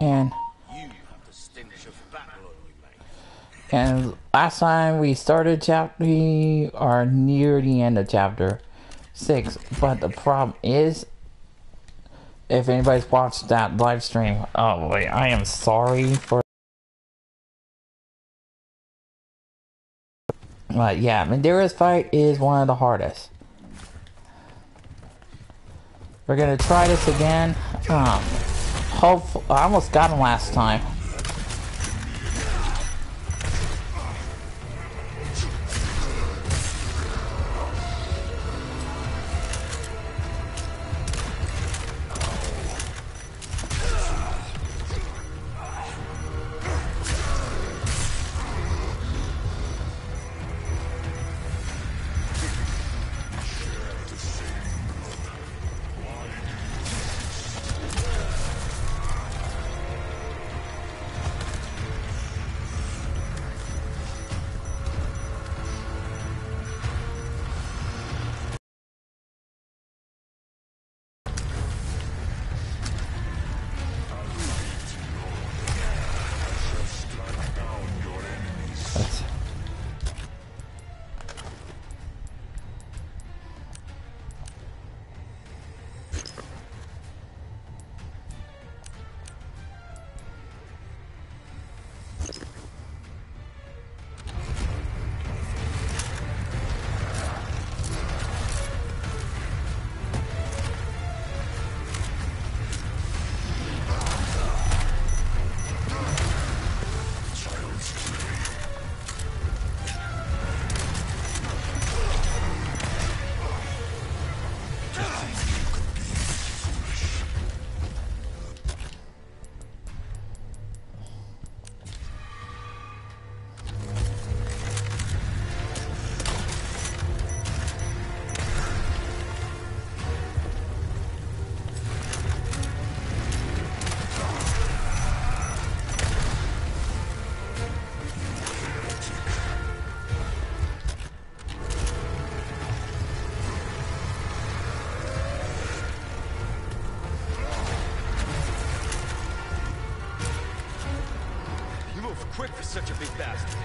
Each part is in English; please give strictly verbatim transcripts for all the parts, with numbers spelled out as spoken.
And and last time we started chapter, we are near the end of chapter six. But the problem is, if anybody's watched that live stream, oh wait, I am sorry for. But yeah, Mandira's fight is one of the hardest. We're gonna try this again. Um, hopefully, I almost got him last time. Quick for such a big bastard.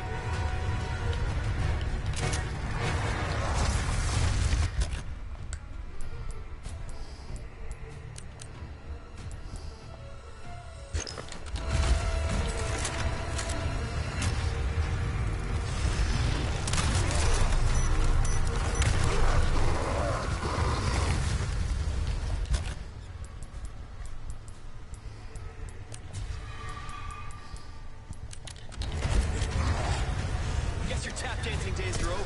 Tap dancing days are over.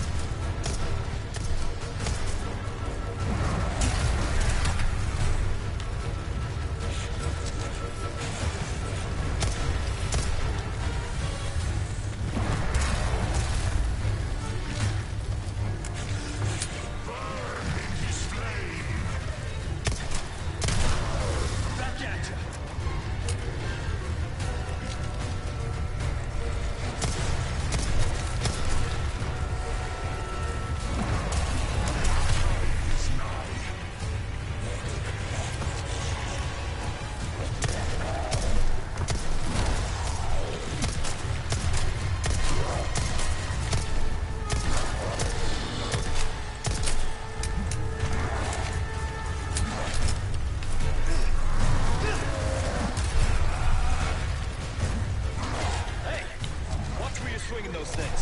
Swinging those things.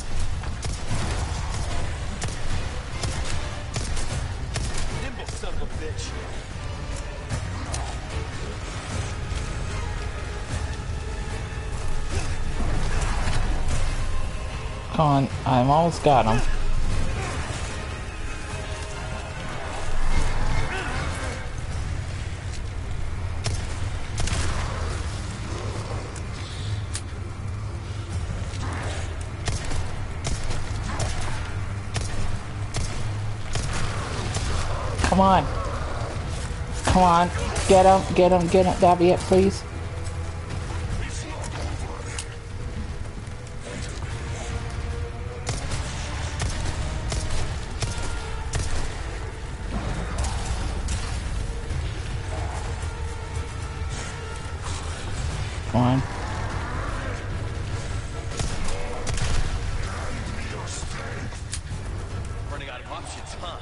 Nimble son of a bitch. Come on, I almost got him. Come on. Come on. Get him, get him, get him. That'll be it, please. one. Running out of options, huh?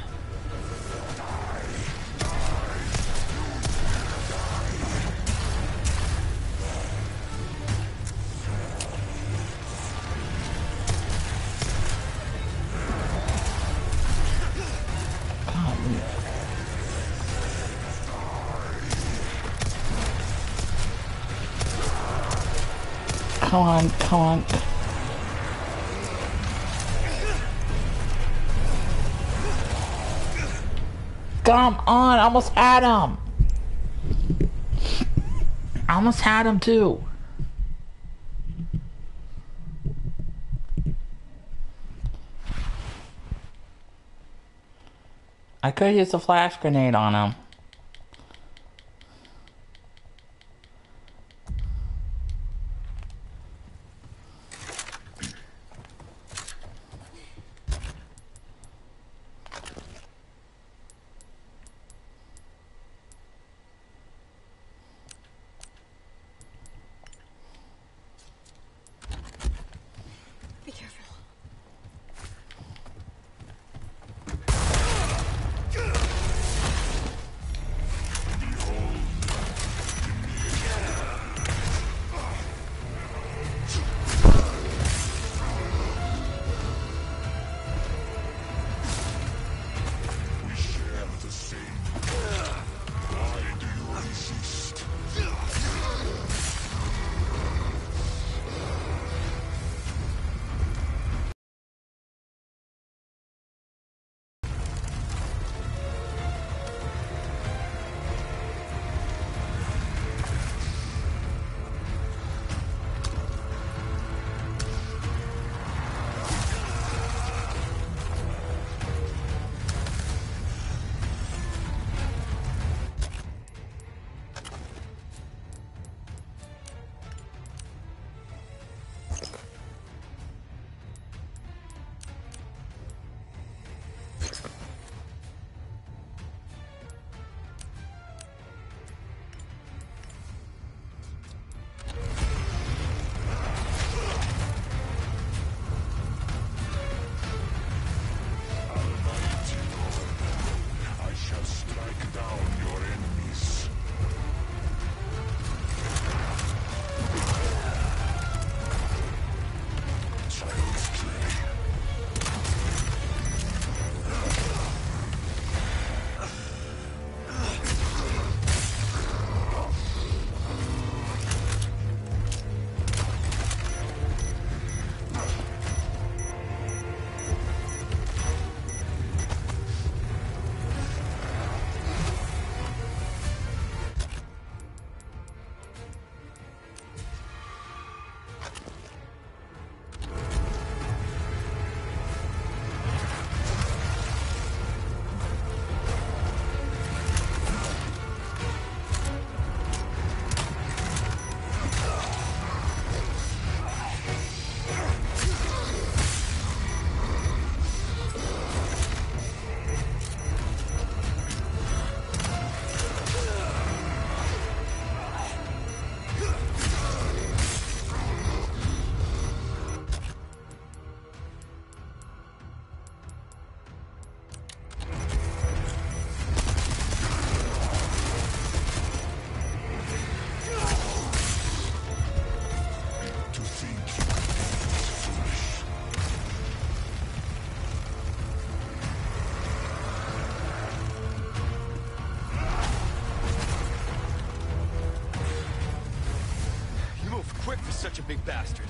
Come on, come on. Come on, I almost had him. I almost had him too. I could use a flash grenade on him. Be careful. We share the same. Why do you resist? Almighty Lord, I shall strike down your enemies. Child's play. To think you could be this foolish. You move quick for such a big bastard.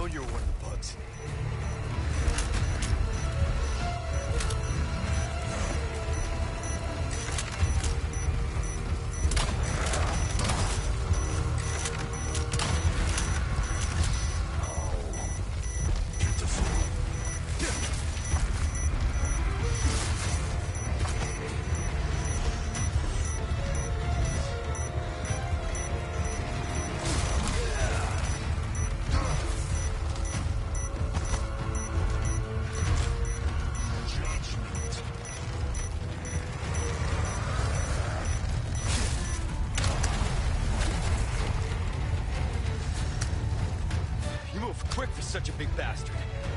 known you were one of the bugs. Quick for such a big bastard.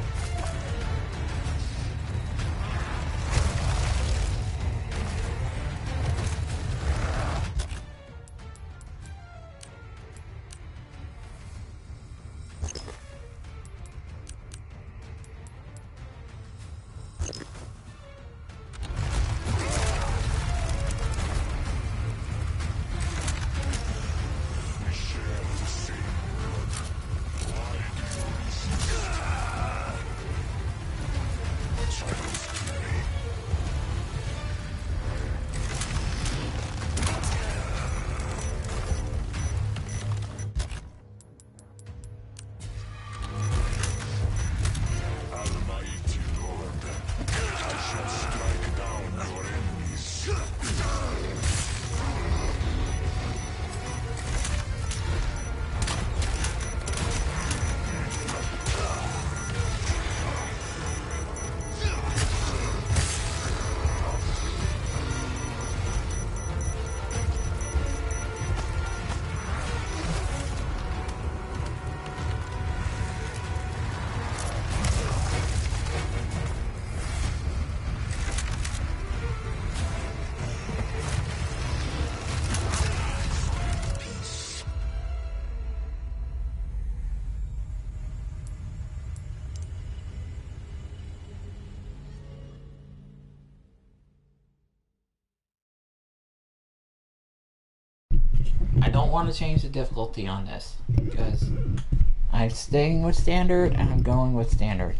I don't want to change the difficulty on this because I'm staying with standard and I'm going with standard.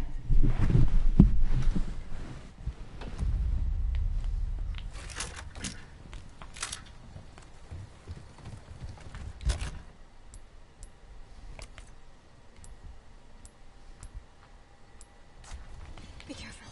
Be careful.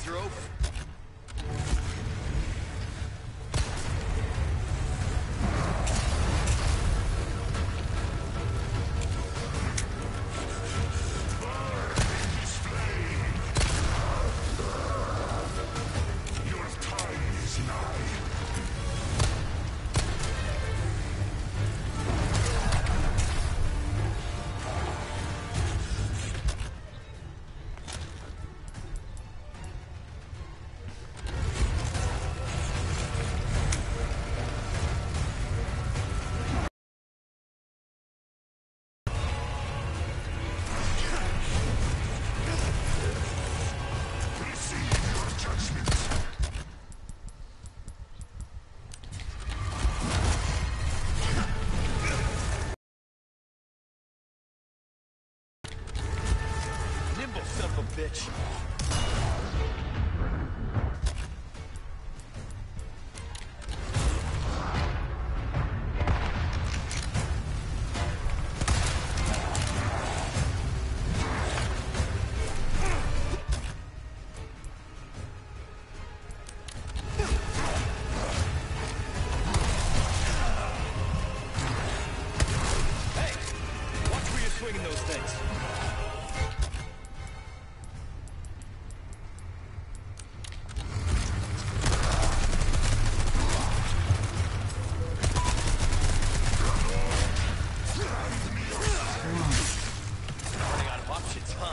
drove. Your time is nigh. Nimble son of a bitch. Hey, watch where you're swinging those things. Running out of options, huh?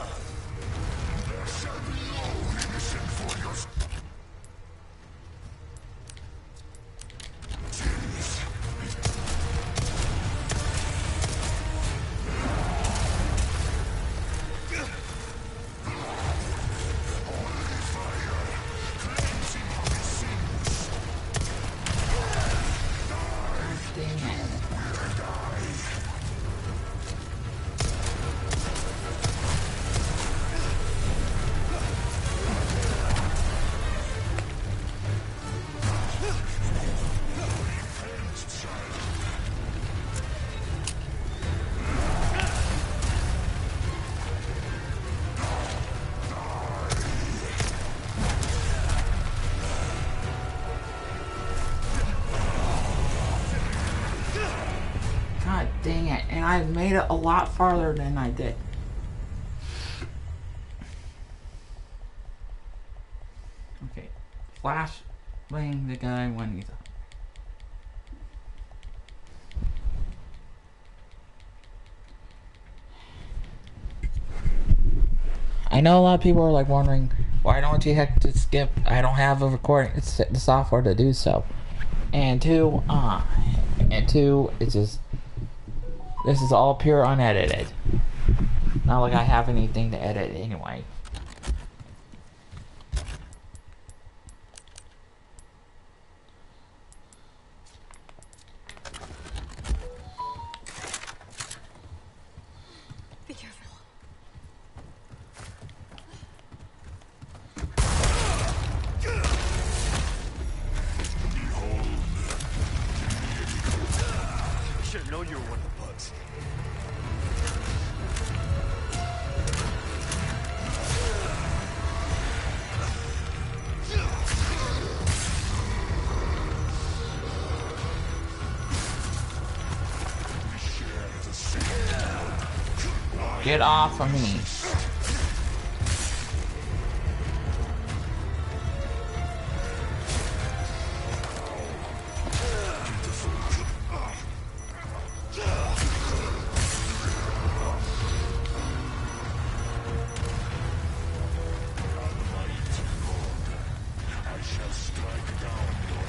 God dang it. And I made it a lot farther than I did. Okay. Flash bang the guy when he's up. I know a lot of people are like wondering, why don't you have to skip? I don't have a recording, it's the software to do so. And two, uh, and two, it's just, this is all pure unedited. Not like I have anything to edit anyway. Be careful. Should have known you were one of the bugs. Get off of me. I shall strike down your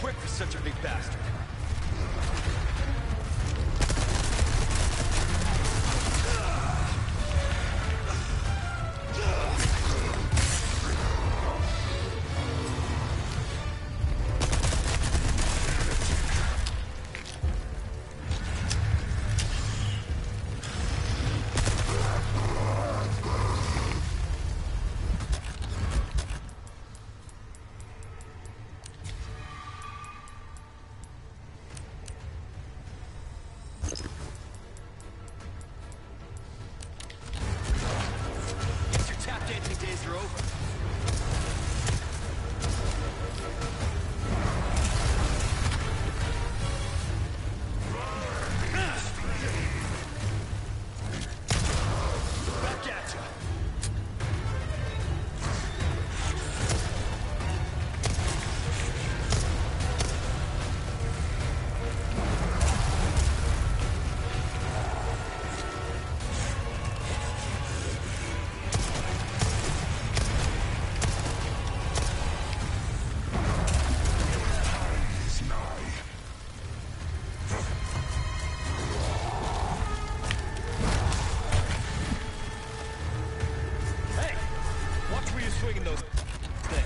quick for such a big bastard. Swinging those things.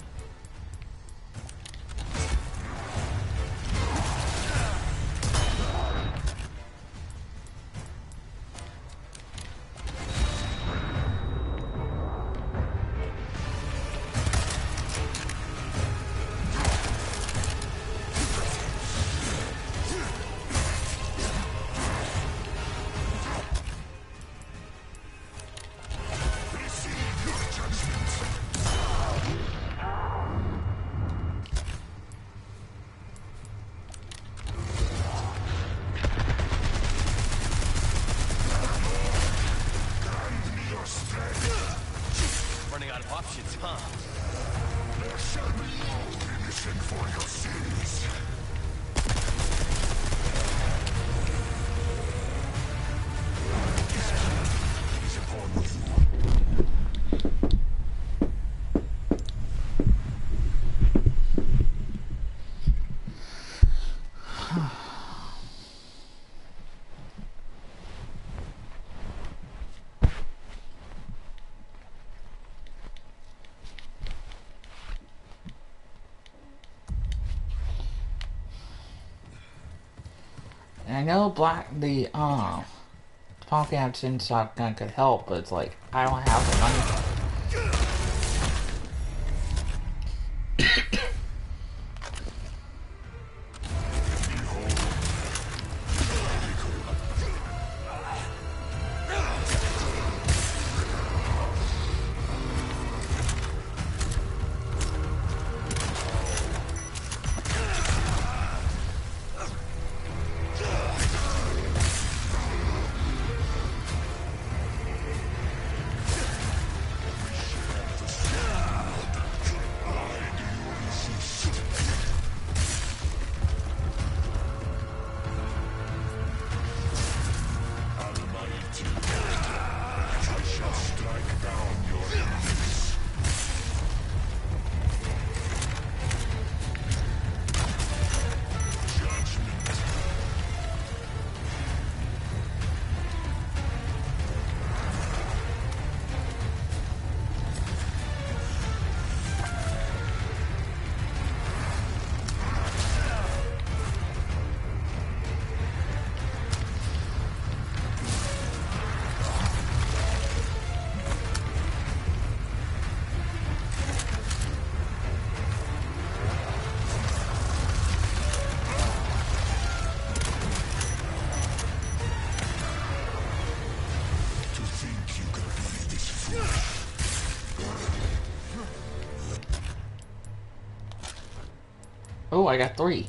Running out of options, huh? There shall be no punishment for your sins. He's upon you. I know black the um talking action shotgun could help, but it's like I don't have the money. Oh, I got three.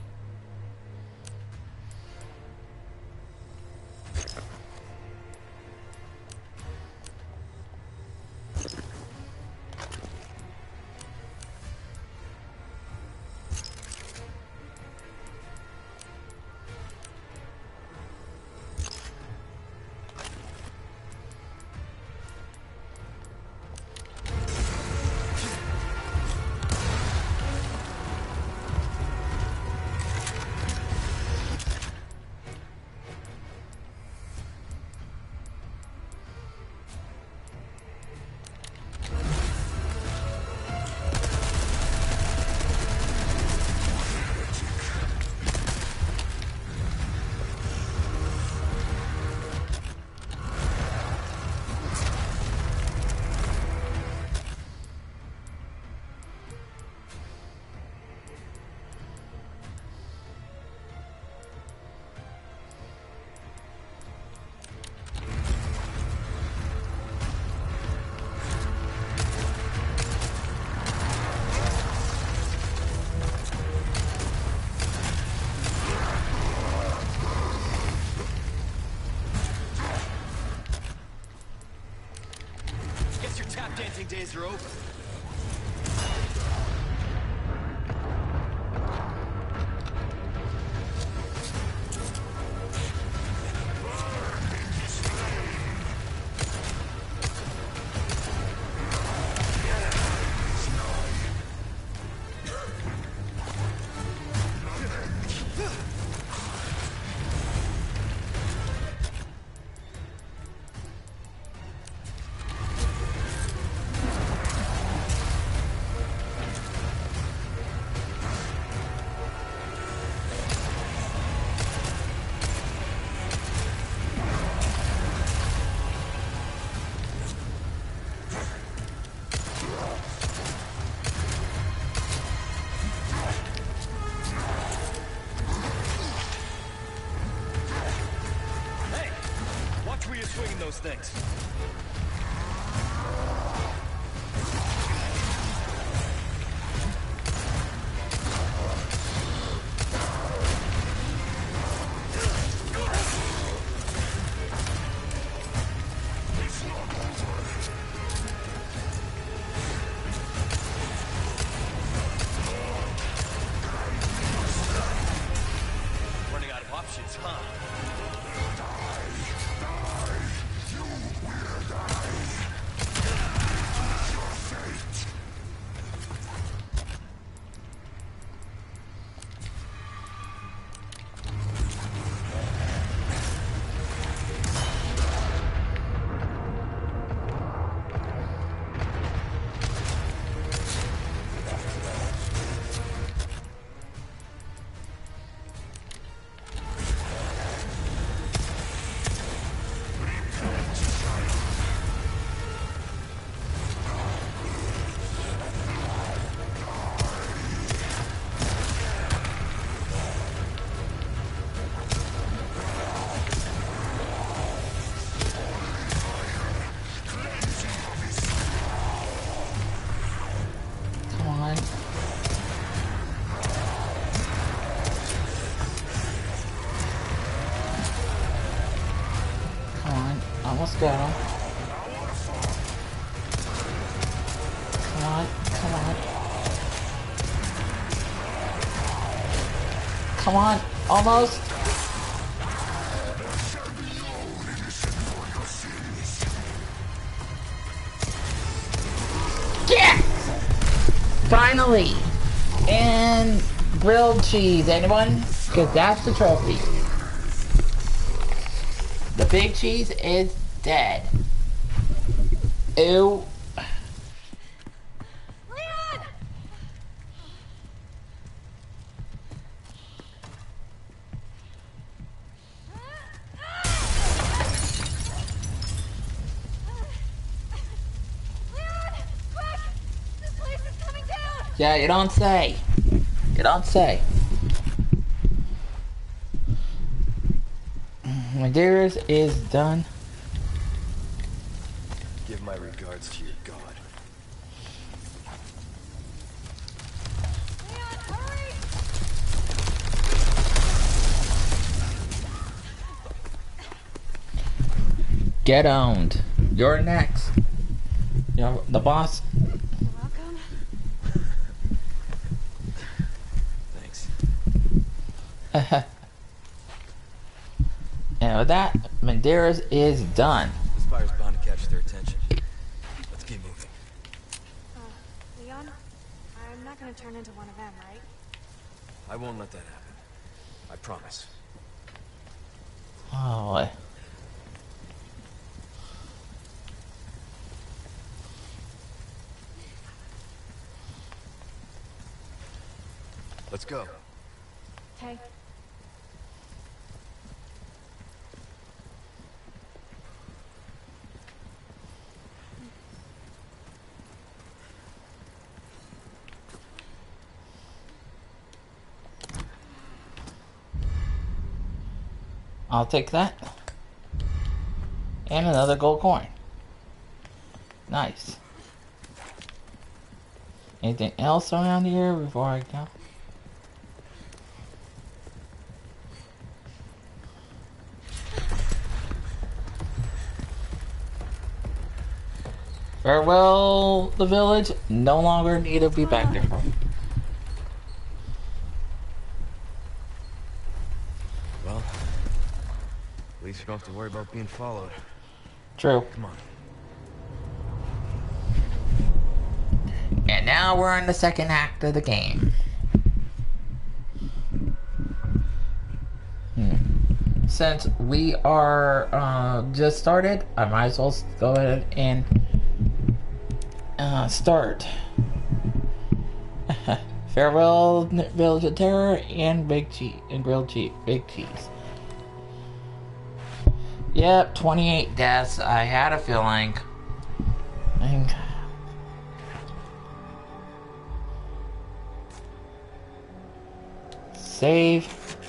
Gates are open. Swinging those things. Running out of options, huh? Almost got him. Come on, come on. Come on, almost. Yes! Finally! And grilled cheese, anyone? Because that's the trophy. The big cheese is dead. Ew. Leon! Leon! Quick! This place is coming down! Yeah, you don't say. You don't say. Madeira's is done. Give my regards to your god. Leon, hurry! Get owned. You're next. You're the boss. You're welcome. Thanks. And with that, Madeira's is done. This fire's bound to catch their attention. Let's keep moving. Uh, Leon, I'm not gonna turn into one of them, right? I won't let that happen. I promise. Oh. Let's go. Okay. I'll take that. And another gold coin. Nice. Anything else around here before I go? Farewell, the village. No longer need to be back there. Well, at least you don't have to worry about being followed. True. Come on. And now we're in the second act of the game. Hmm. Since we are uh, just started, I might as well go ahead and uh, start. Farewell, Village of Terror, and Big Cheese and Grilled Cheese, Big Cheese. Yep, twenty-eight deaths. I had a feeling. I think. Save.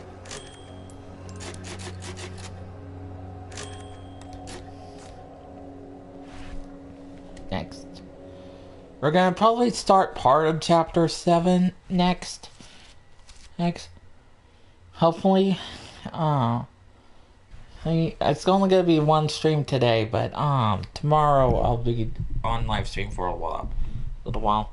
Next. We're gonna probably start part of chapter seven next. Next. Hopefully. Uh, it's only gonna be one stream today, but um tomorrow I'll be on live stream for a while. A little while.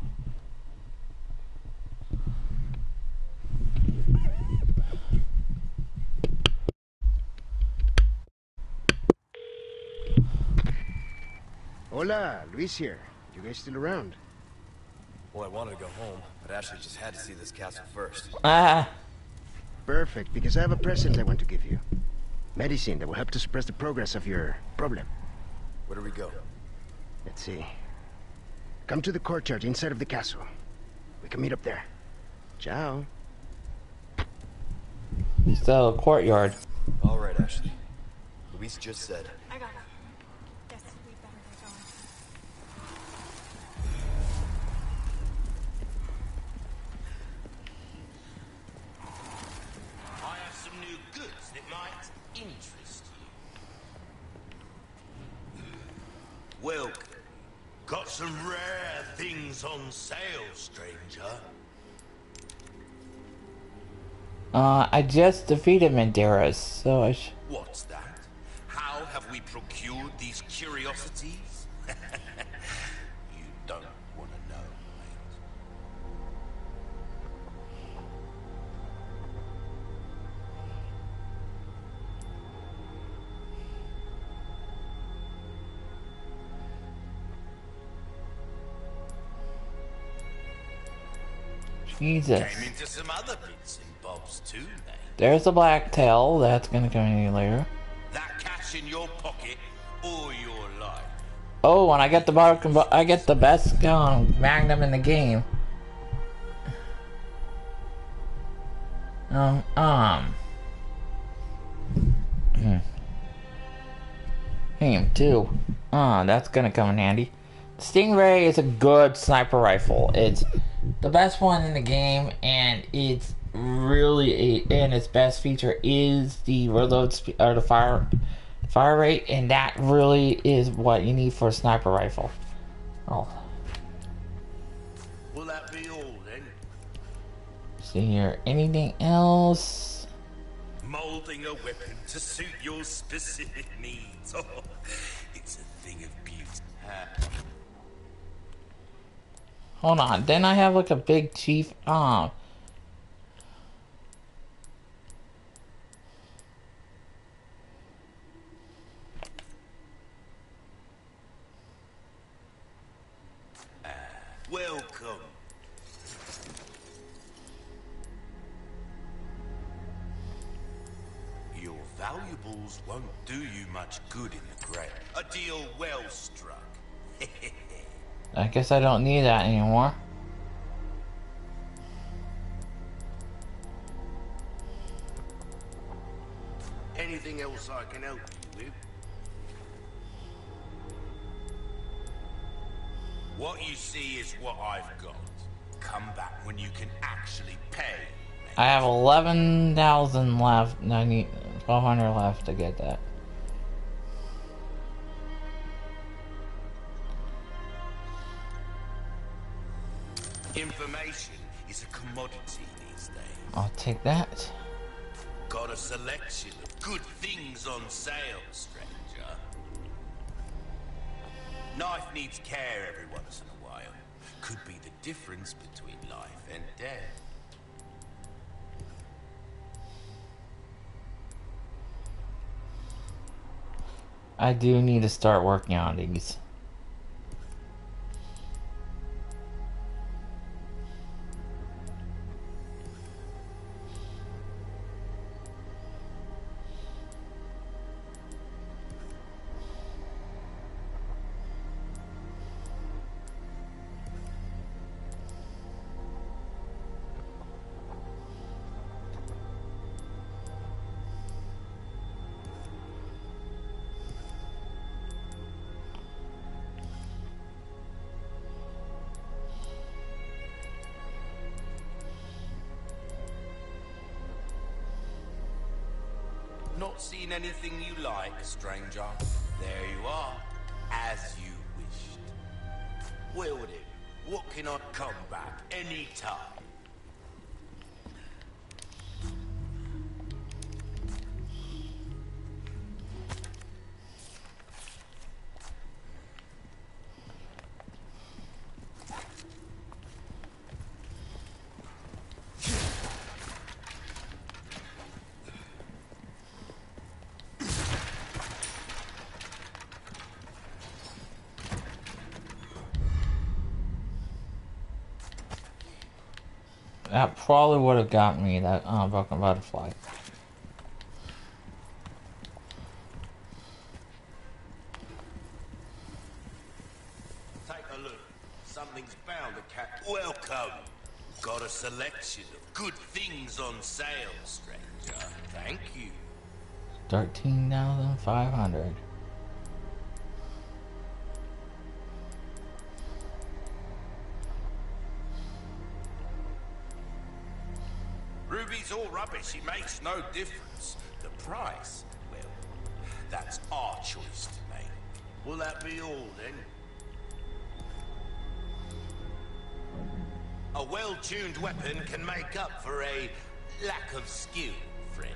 Hola, Luis here. You guys still around? Well, I wanted to go home, but Ashley just had to see this castle first. Ah. Perfect, because I have a present I want to give you. Medicine that will help to suppress the progress of your problem. Where do we go? Let's see. Come to the courtyard inside of the castle. We can meet up there. Ciao. So, courtyard. All right, Ashley. Luis just said. I got it. Guess we better get going. I have some new goods that might interest you. Welcome. Got some rare things on sale, stranger. Uh, I just defeated Medeiros, so I sh- What's that? How have we procured these curiosities? You don't want to know, mate. Jesus. Came into some other bits and bobs too, mate. There's a black tail. That's gonna come in later. That cash in your pocket or your life. Oh, and I get the bar- I get the best um, Magnum in the game. Um, um. Hmm. Him too. Ah, that's gonna come in handy. Stingray is a good sniper rifle. It's the best one in the game, and it's really a, and its best feature is the reload speed or the fire fire rate, and that really is what you need for a sniper rifle. Oh, Will that be all then? see here, anything else? Molding a weapon to suit your specific needs. Oh, it's a thing of beauty. Uh, Hold on, then I have like a big chief. Um, welcome. Your valuables won't do you much good in the grave. A deal well struck. I guess I don't need that anymore. Anything else I can help you with? What you see is what I've got. Come back when you can actually pay. I have eleven thousand left. And I need twelve hundred left to get that. Information is a commodity these days. I'll take that. Got a selection of good things on sale, stranger. Knife needs care every once in a while. Could be the difference between life and death. I do need to start working on these. Not seen anything you like, stranger? There you are, as you wished. Well then, what can I come back any time? That probably would have got me, that uh, broken butterfly. Take a look. Something's bound to catch. Welcome. Got a selection of good things on sale, stranger. Thank you. thirteen thousand five hundred. Ruby's all rubbish. It makes no difference. The price, well, that's our choice to make. Will that be all, then? A well-tuned weapon can make up for a lack of skill, friend.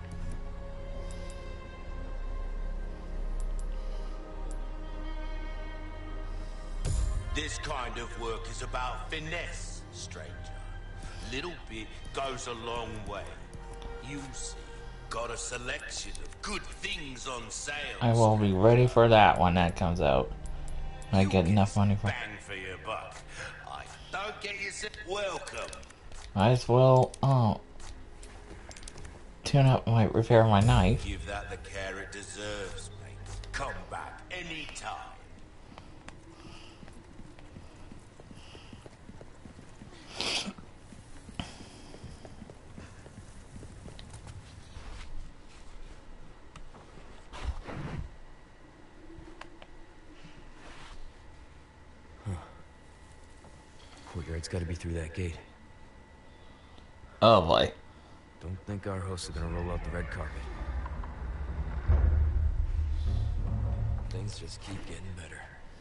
This kind of work is about finesse, stranger. Little bit goes a long way. You see, got a selection of good things on sale. I will be ready for that when that comes out. I get enough money for. Bang for your buck. I don't get yourself welcome. Might as well, oh, tune up, might repair my knife. Give that the care it deserves, mate. Come back anytime. Courtyard's gotta be through that gate. Oh boy. Don't think our hosts are gonna roll out the red carpet. Things just keep getting better.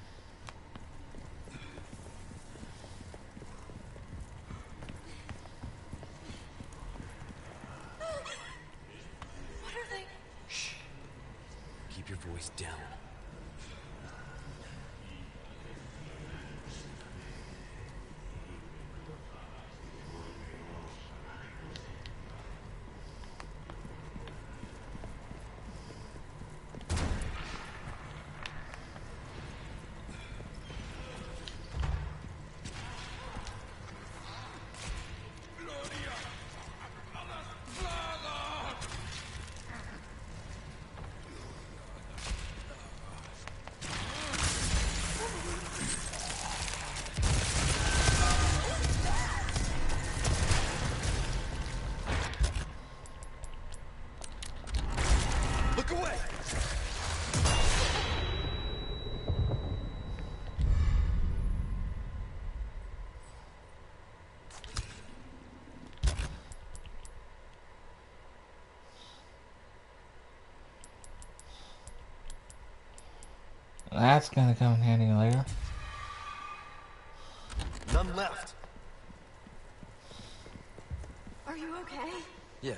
What are they? Shh. Keep your voice down. Look away! That's gonna come in handy later. None left. Are you okay? Yeah.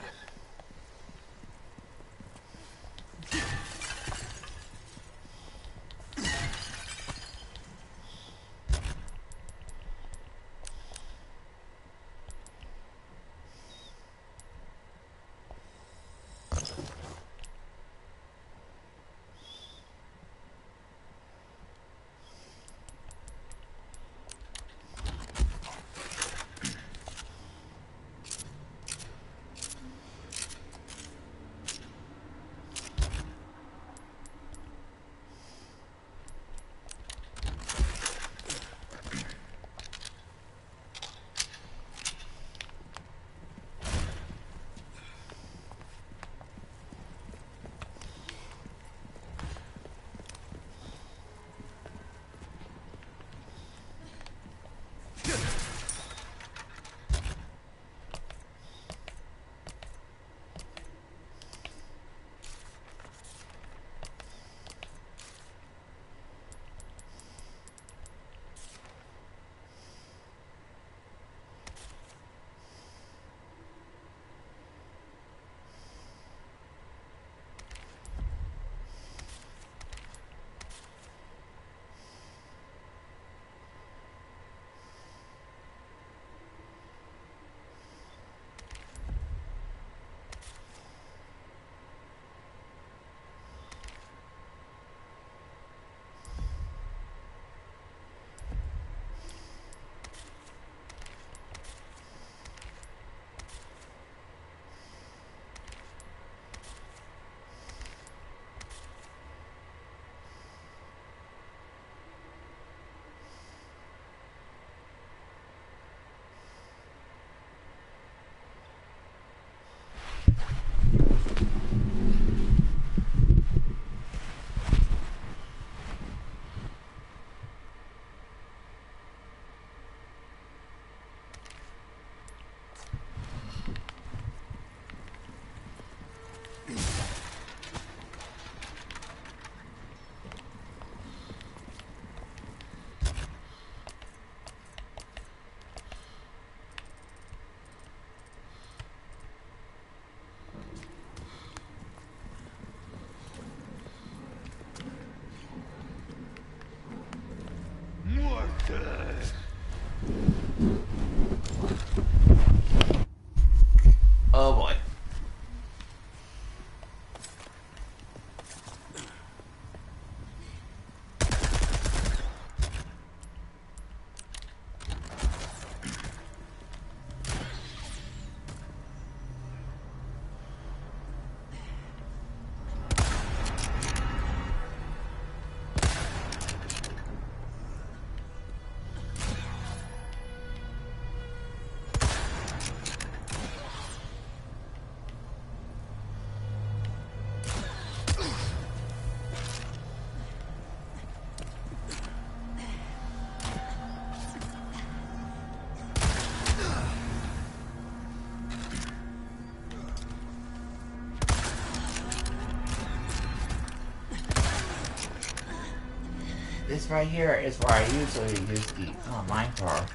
This right here is where I usually use the uh, mine car.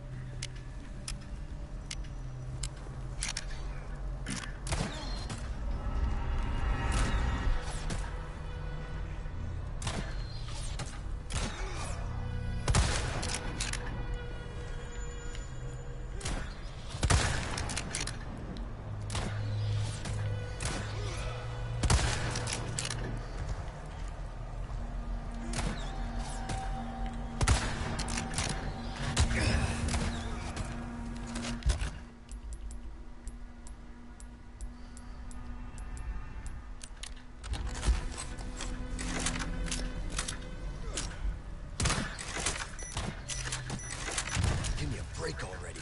Break already.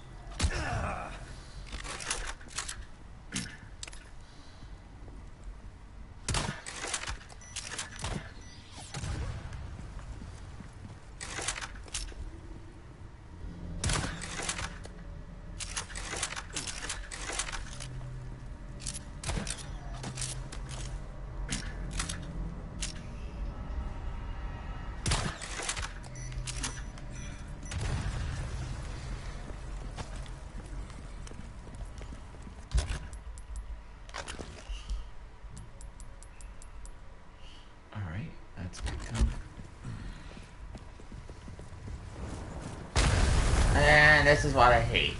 And this is what I hate.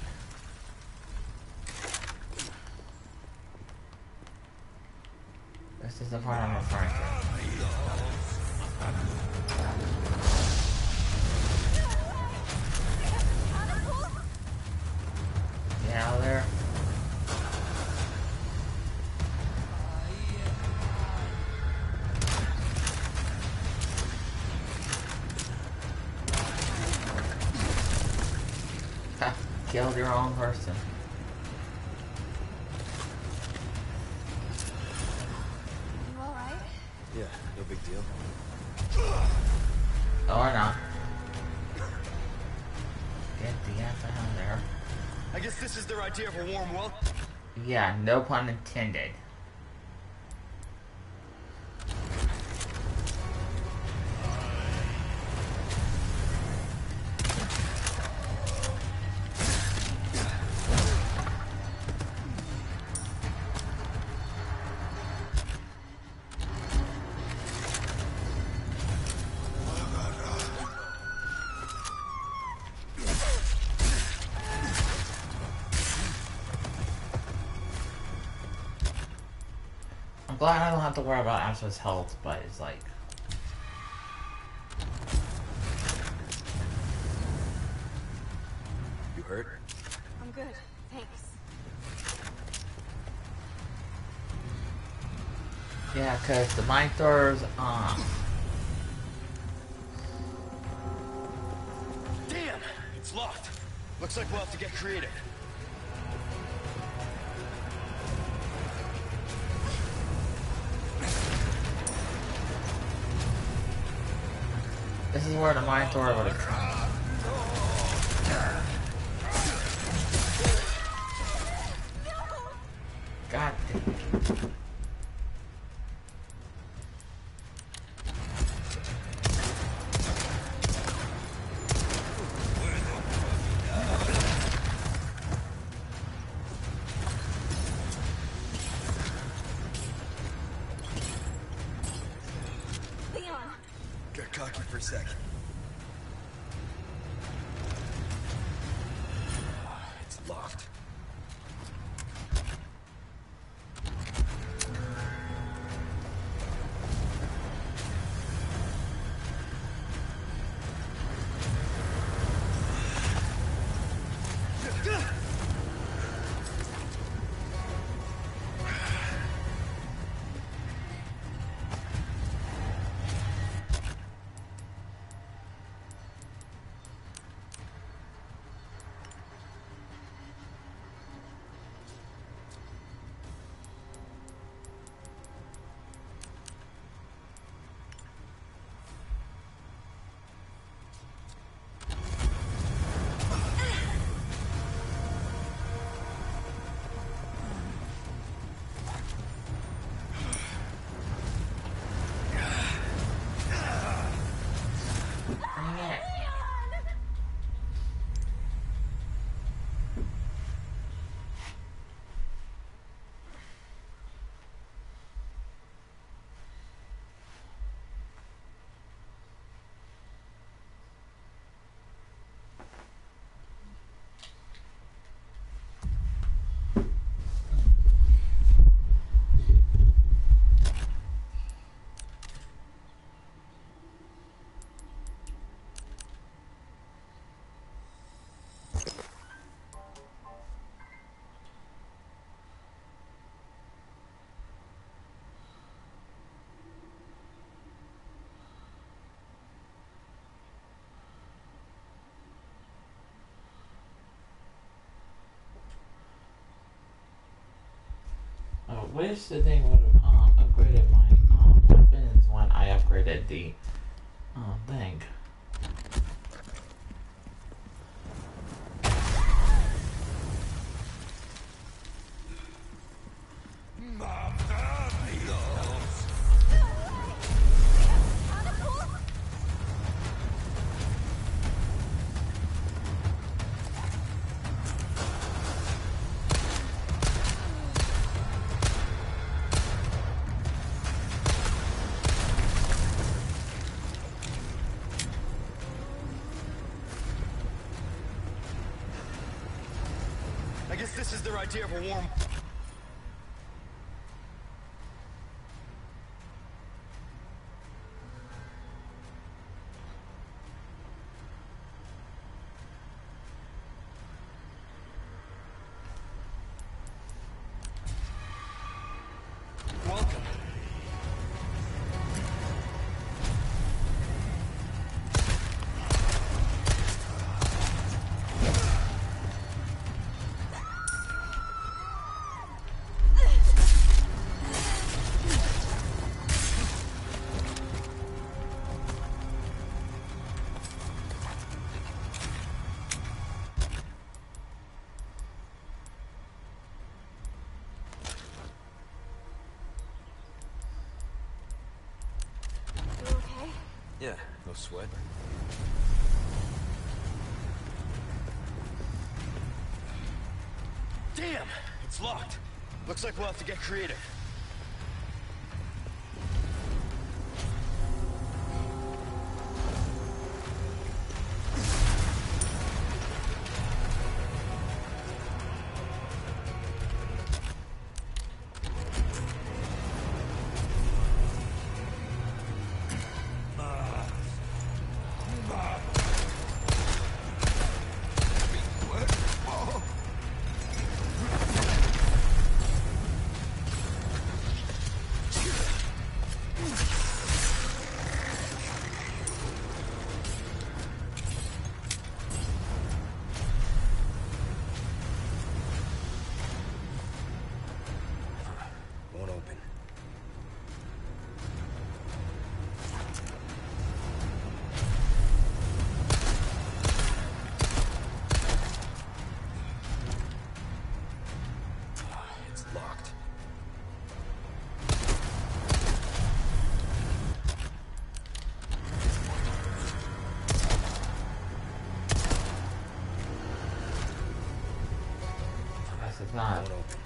This is the part I'm referring to. Get out of there. Killed your own person. You alright? Yeah, no big deal. Or not. Get the F out of there. I guess this is their idea of a warm welcome. Yeah, no pun intended. I'm glad I don't have to worry about Asher's health, but it's like... You hurt? I'm good, thanks. Yeah, because the mine throwers, um... Damn! It's locked. Looks like we'll have to get creative. This is where the mine thrower would have... God damn. Got cocky for a sec. It's locked. wish that they would have um, upgraded my um, weapons when I upgraded the um, thing. I guess this is their idea of a warm... Welcome. Yeah, no sweat. Damn! It's locked. Looks like we'll have to get creative. Won't open. It's locked. I guess it's not. Won't open.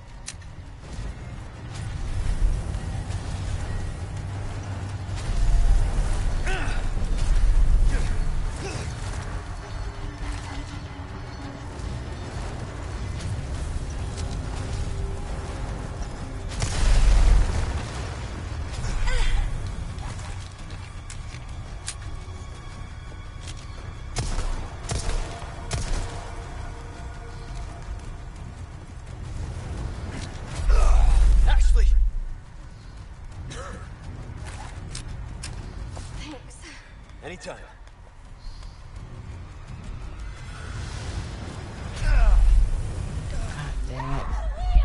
Ashley! Thanks. Anytime. Damn it.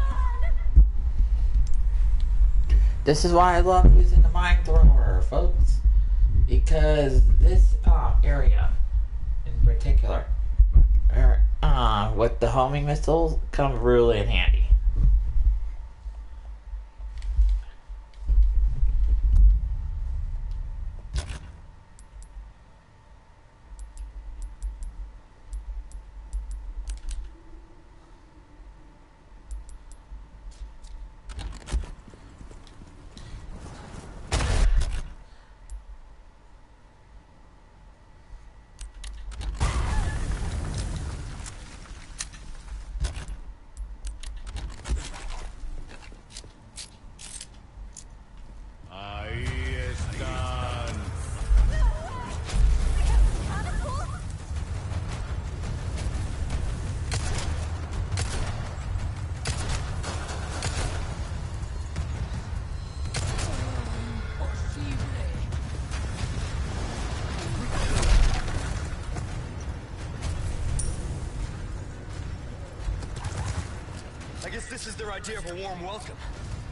This is why I love using the mine thrower, folks. Because this uh, area in particular, er, uh, with the homing missiles, come really in handy. Ahí están. I guess this is their idea of a warm welcome.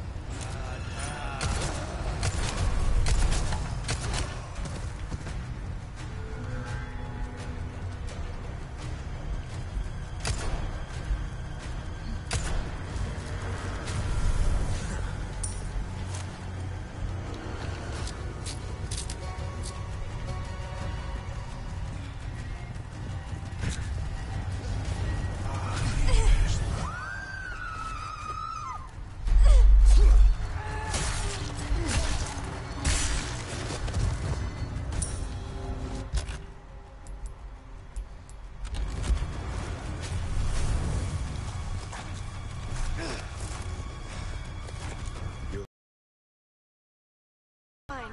Fine.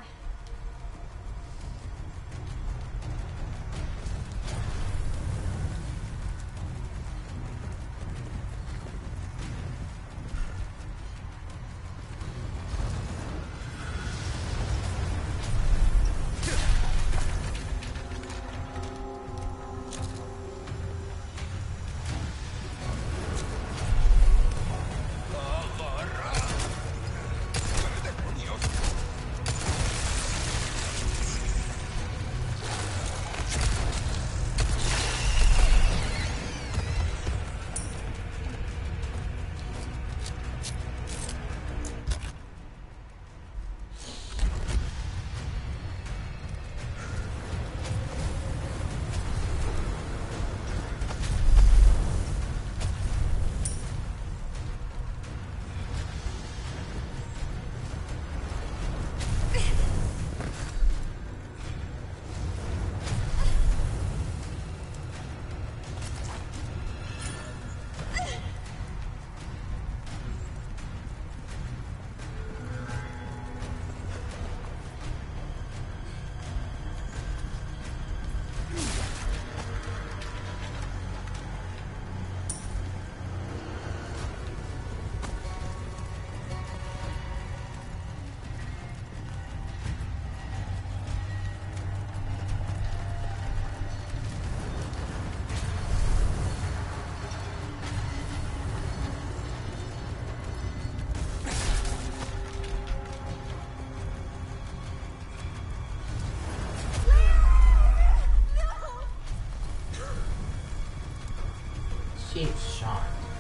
She's shot.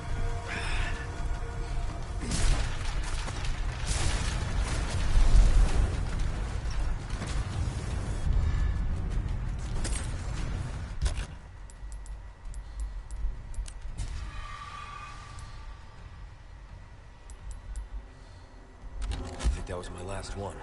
I think that was my last one.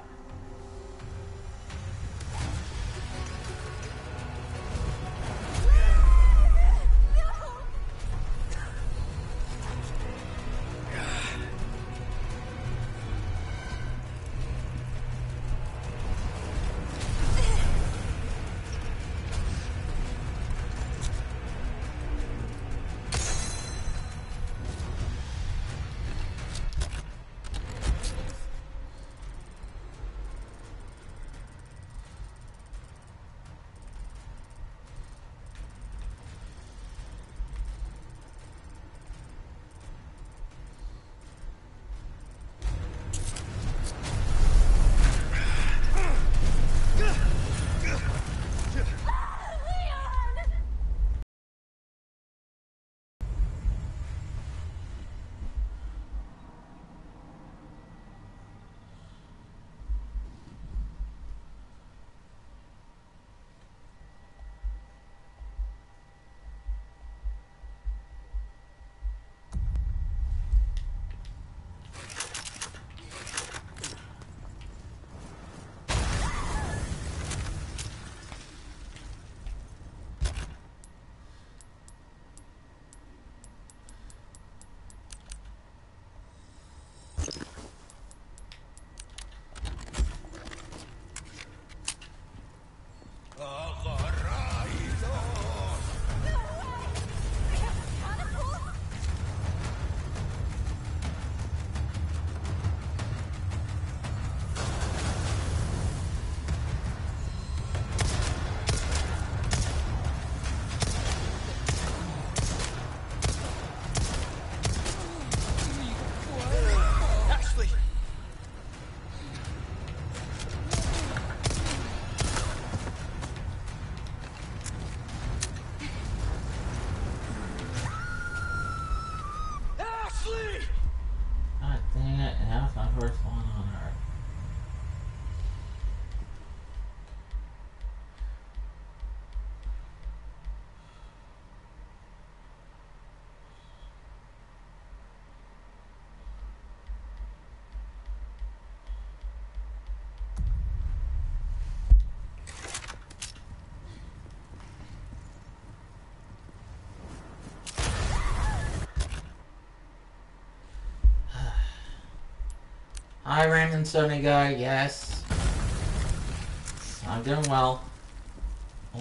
God dang it, and that was my first one on her. Hi, random Sony guy. Yes. I'm doing well. Oh.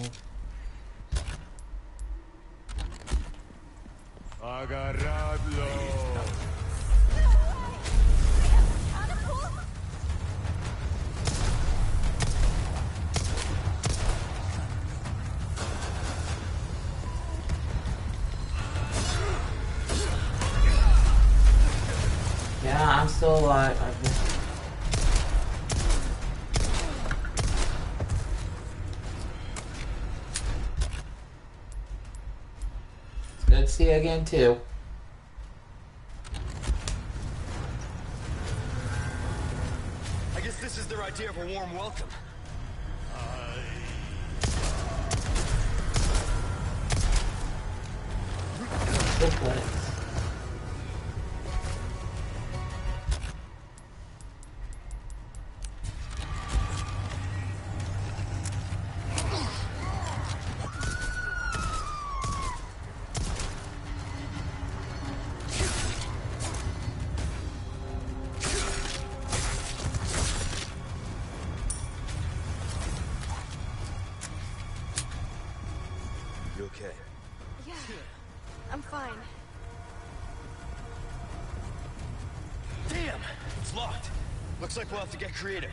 Agarradlo. Yeah, I'm still alive. I've been... It's good to see you again, too. I guess this is their idea of a warm welcome. Good place. You okay? Yeah, I'm fine. Damn! It's locked. Looks like we'll have to get creative.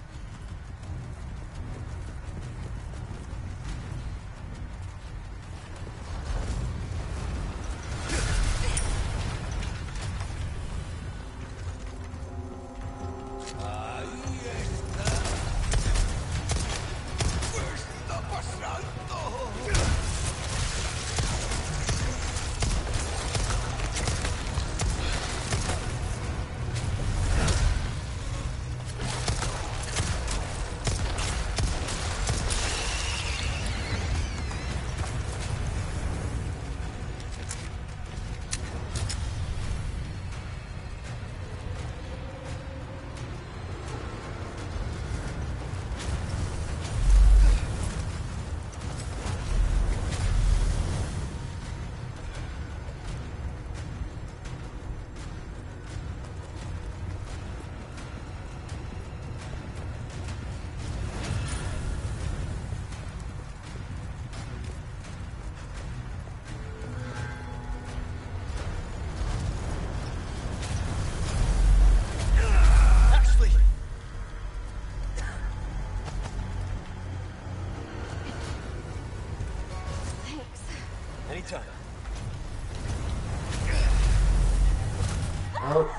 Anytime. Oh.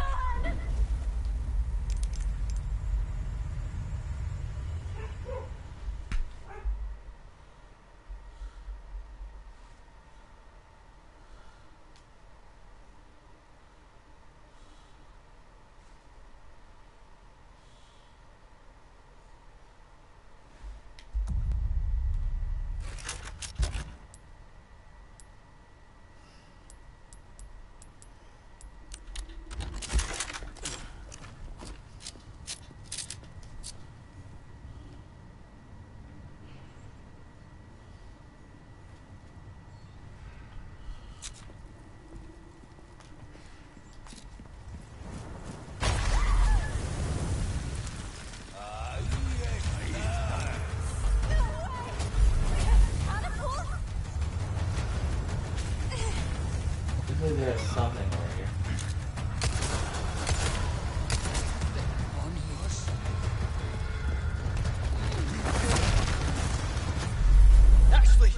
Maybe there's something over here. Ashley!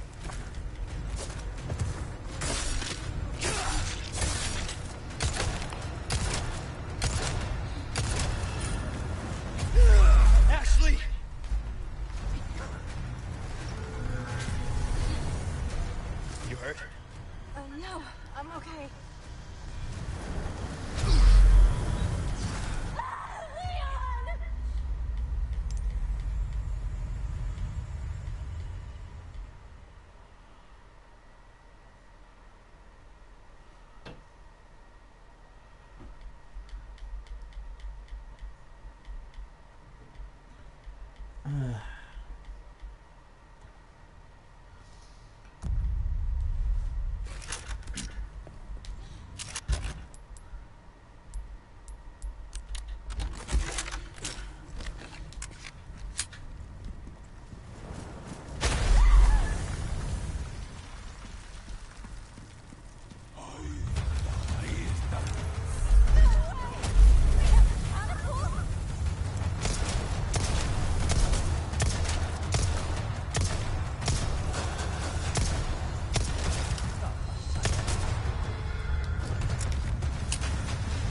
Ashley! You hurt? Uh, no, I'm okay. Leon!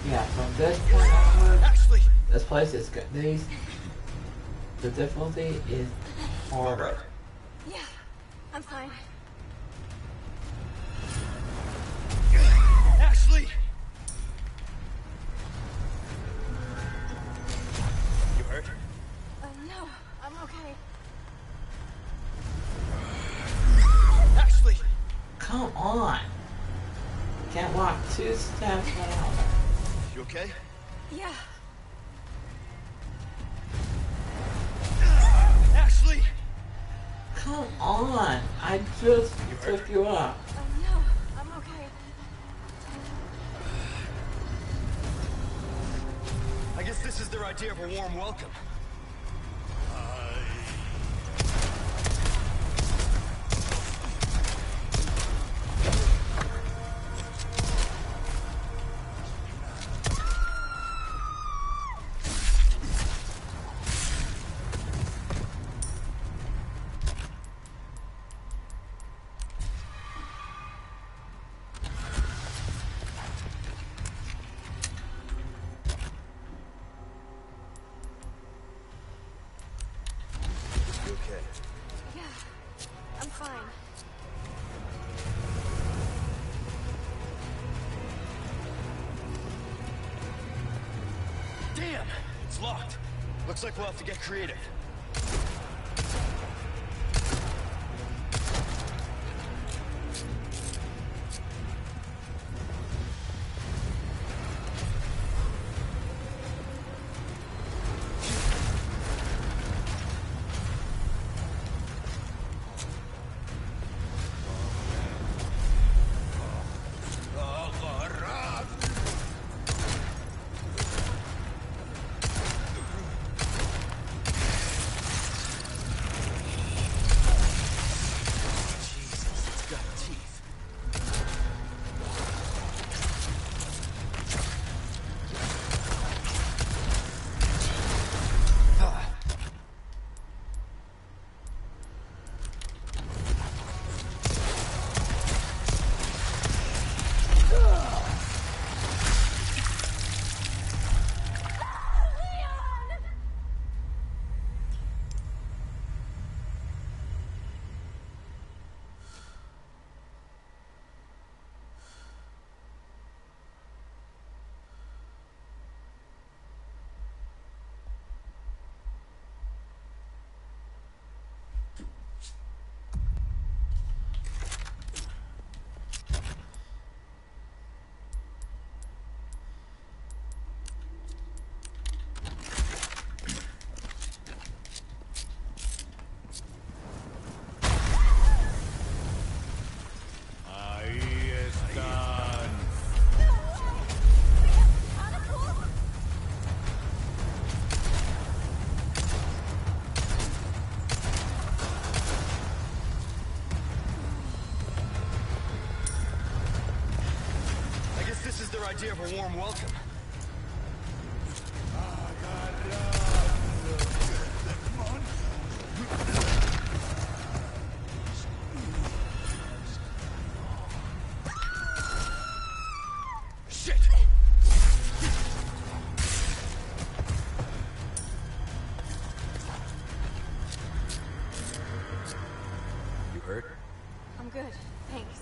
Yeah, from this point onward, Ashley! this place is good. These, the difficulty is harder. Yeah, I'm fine. Ashley! You hurt? Uh, no, I'm okay. Ashley! Come on. Can't walk two steps down. You okay? Yeah, Ashley! Come on. I just took you up. uh, no, I'm okay. I guess this is their idea of a warm welcome. You okay? Yeah, I'm fine. Damn! It's locked. Looks like we'll have to get creative. Jesus, it's got teeth. Ah. Ahí están. I guess this is their idea of a warm welcome. Shit! You hurt? I'm good, thanks.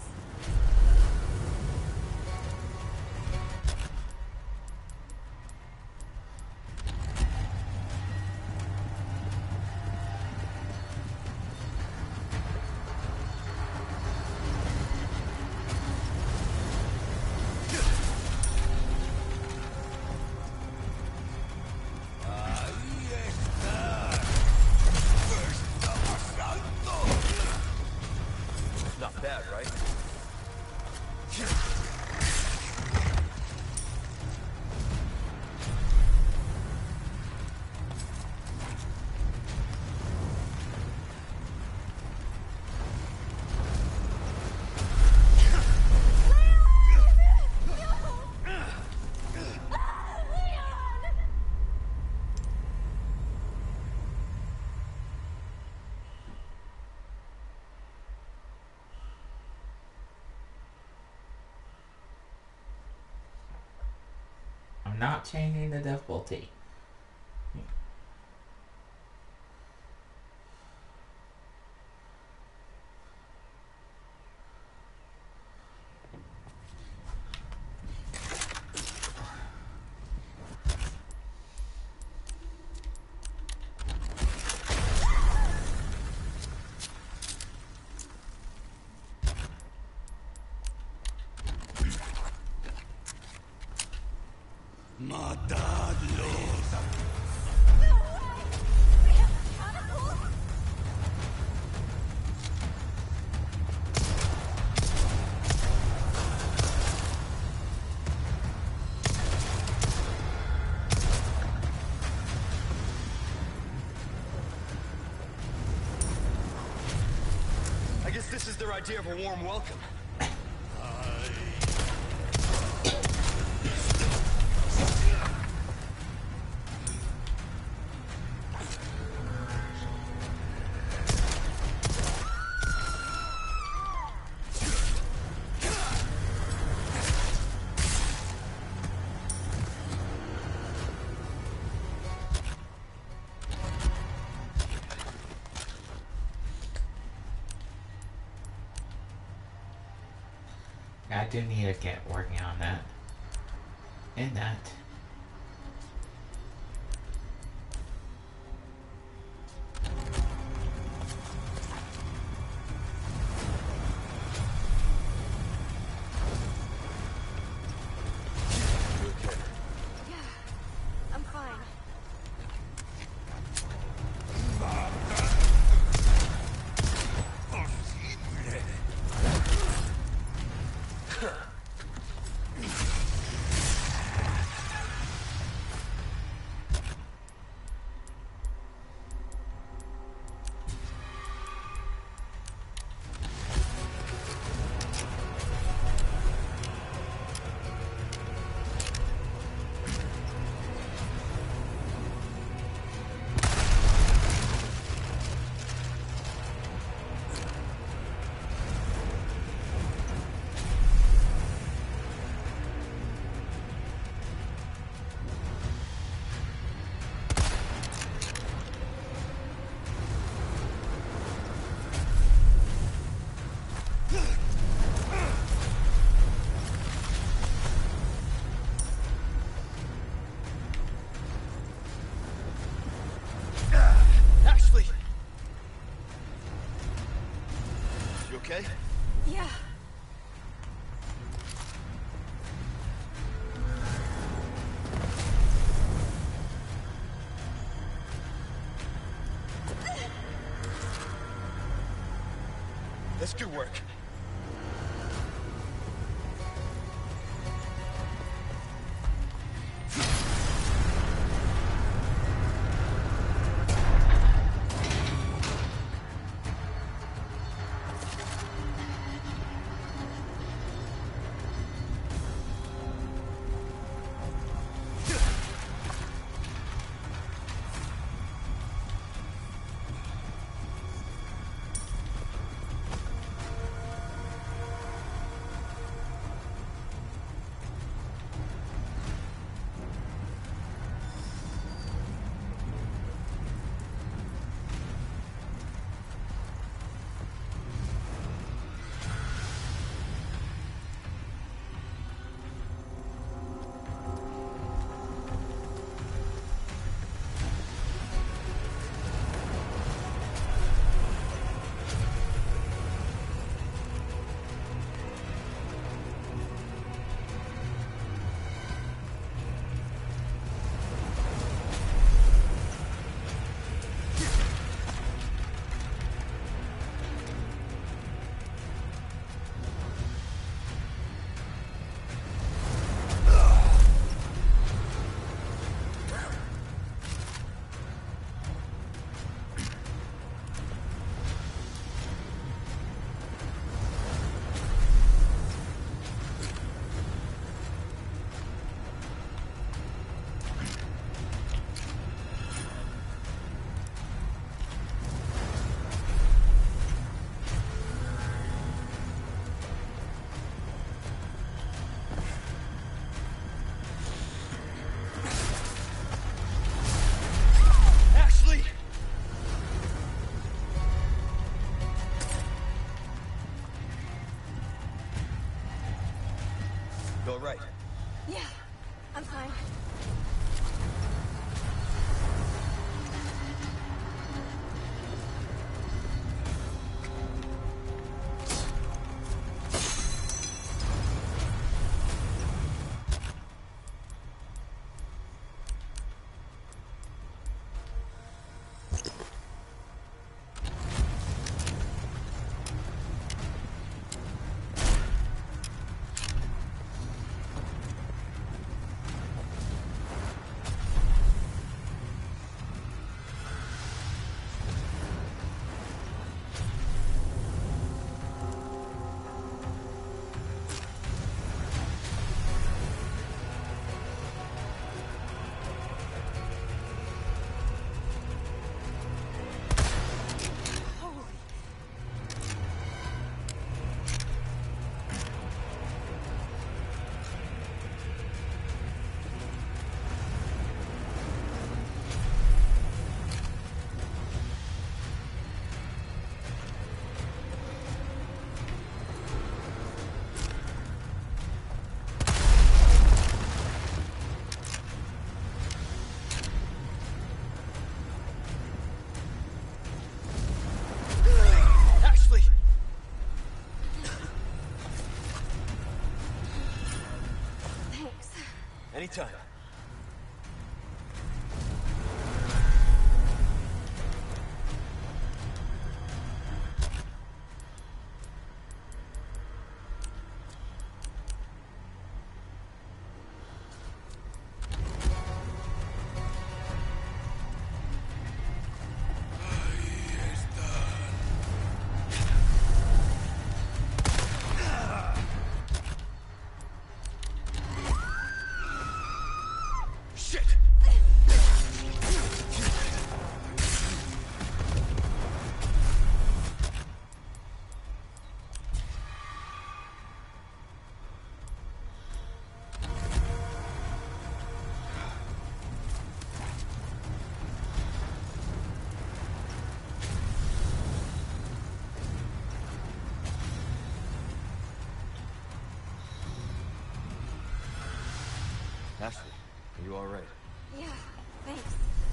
not changing the difficulty. My dad loves. I guess this is their idea of a warm welcome. I do need to get working on that. And that. I'm fine. Ashley! You okay? Yeah. That's good work. I'm fine. Anytime. Ashley, are you all right? Yeah, thanks.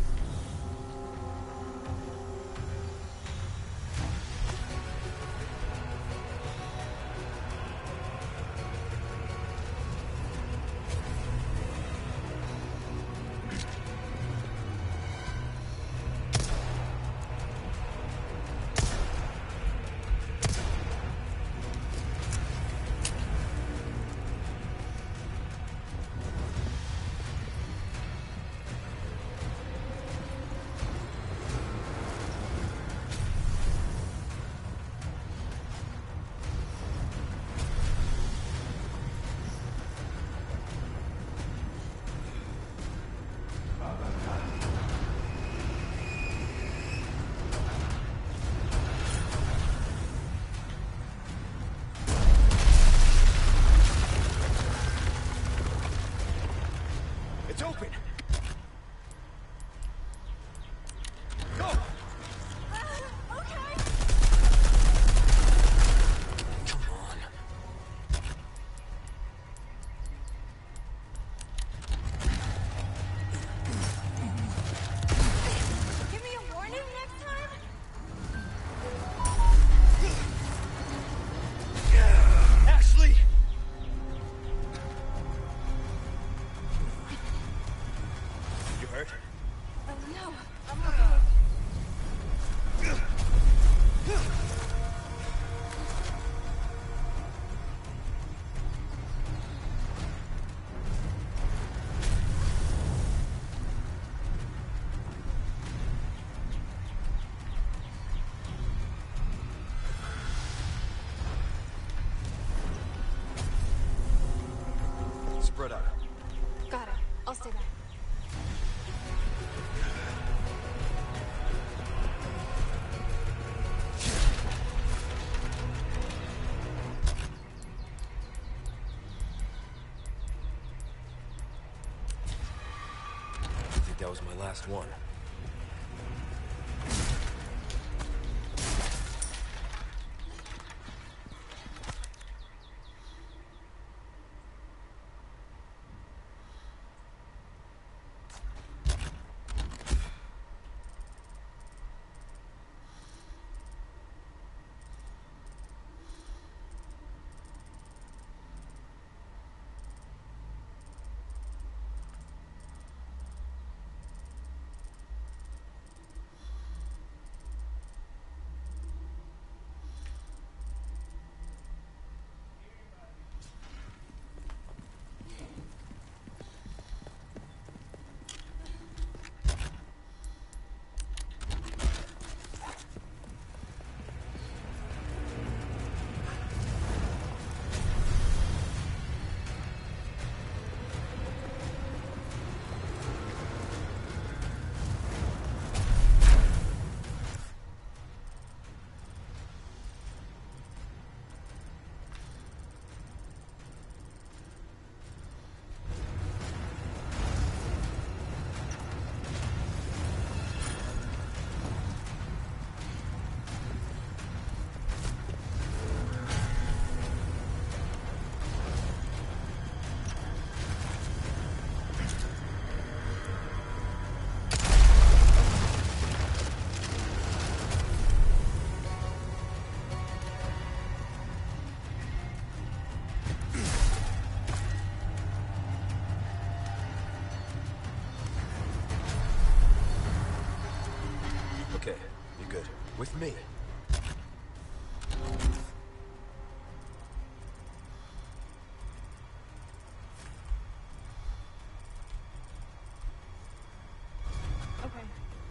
It's open! Give me a warning next time? Ashley! You hurt? Oh no, I'm okay. Spread out. Got it. I'll stay back. I think that was my last one. With me. Okay.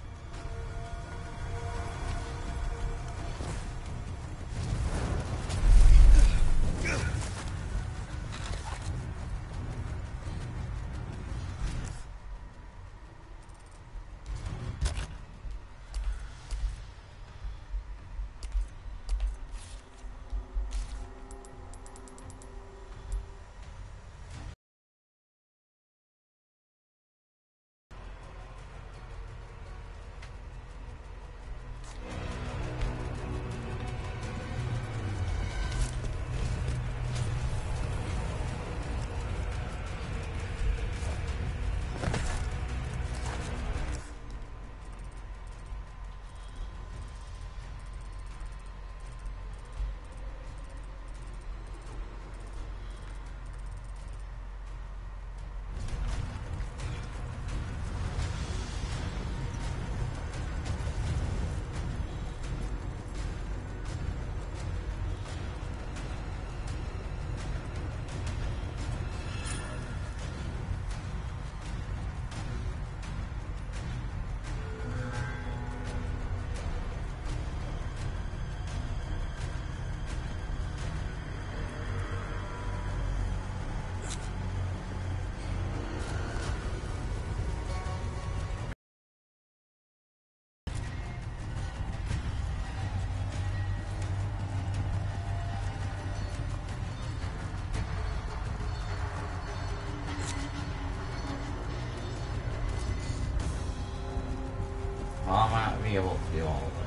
Well, I might be able to do all of it.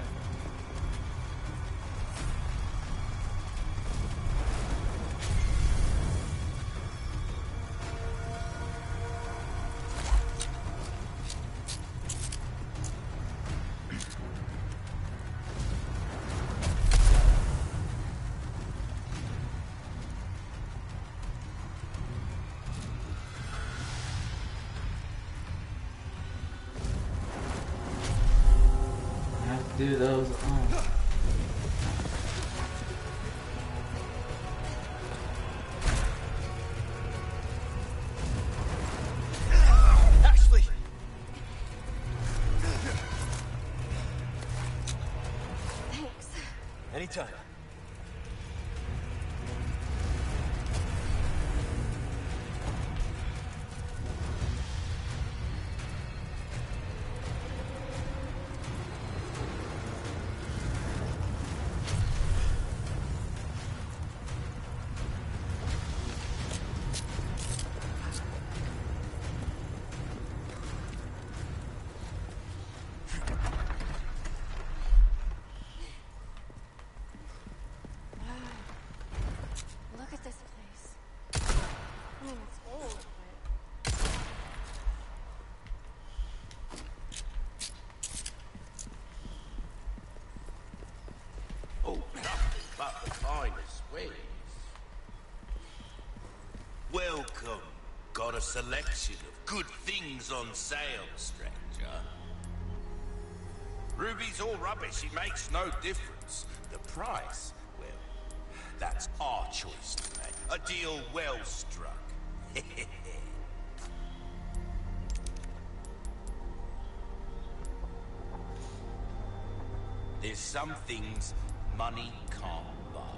I have to do those. Oh. Ashley! Thanks. Anytime. Look at this place. I mean, it's old, but... Oh, nothing but the finest ways. Welcome. Got a selection of good things on sale, stranger. Ruby's all rubbish, it makes no difference. The price, well, that's our choice to make. A deal well struck. There's some things money can't buy.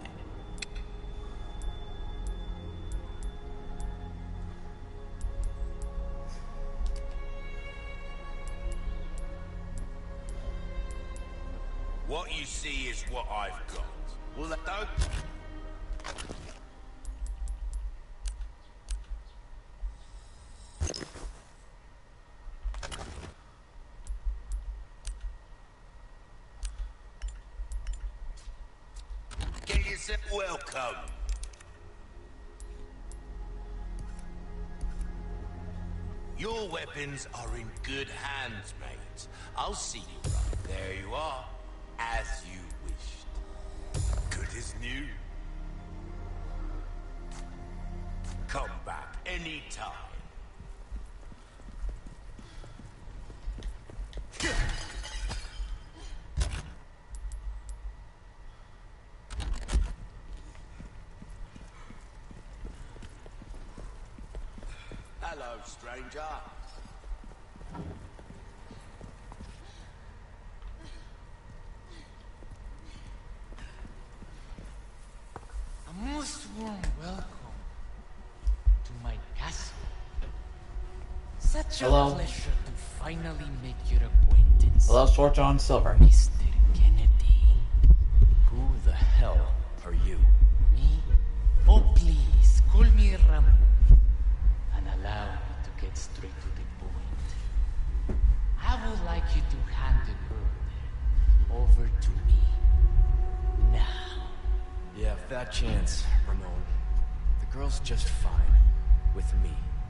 What you see is what I've got. Well, that don't... Get yourself welcome. Your weapons are in good hands, mate. I'll see you right. There you are. As you wished. Good as new. Come back anytime. Hello, stranger. A most warm welcome to my castle. Such Hello. a pleasure to finally make your acquaintance. Hello, Sword John Silver. Mister Kennedy. Who the hell are you? Me? Oh, please, call me Ramon. And allow me to get straight to the point. I would like you to hand the girl there over to me. Now. Yeah, fat chance, Ramon. The girl's just fine. With me.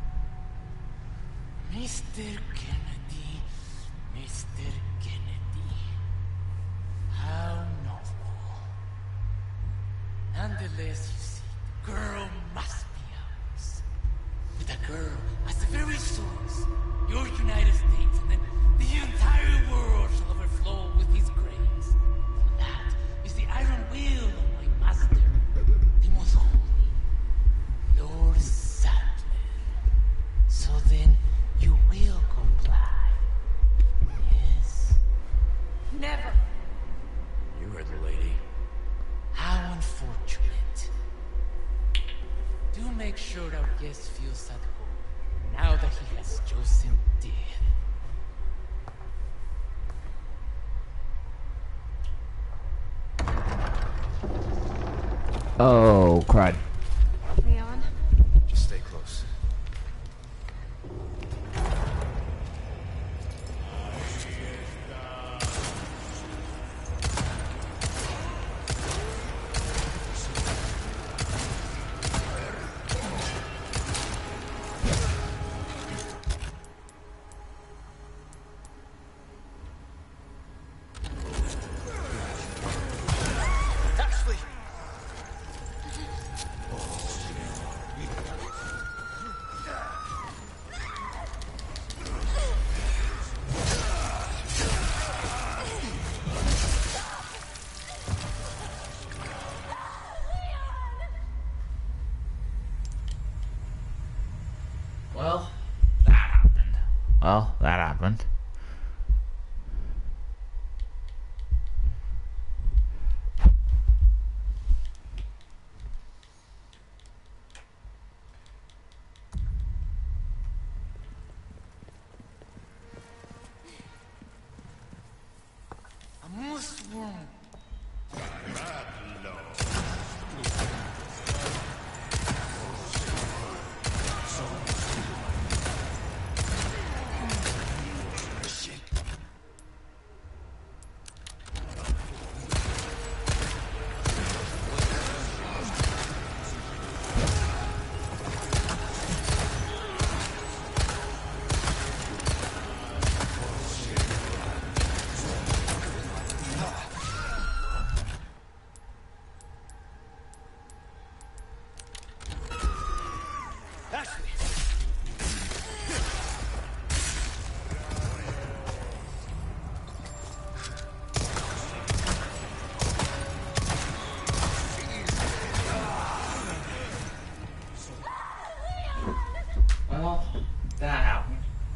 Mister Kennedy, Mister Kennedy. How novel. Nonetheless, you see, the girl must be ours. With a girl as the very source, your United States and then the entire world shall overflow with his grace. For that is the iron will of my master, the most holy, Lord Sadler. So then, you will comply. Yes? Never! You heard the lady. How unfortunate. Do make sure our guest feels at home, now that he has chosen death. Oh, crud. Leon? Just stay close. Ashley! Well, that happened. Well, that happened. A most warm. Ashley! Well, that happened.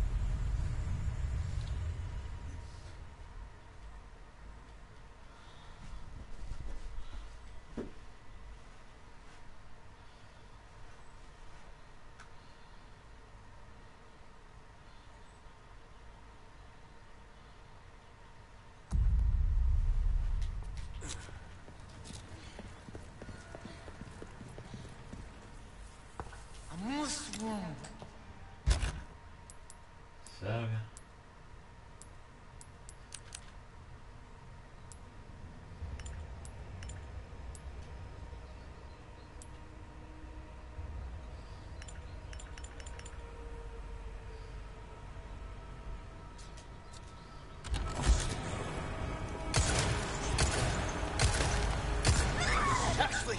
A most warm. So, Ashley!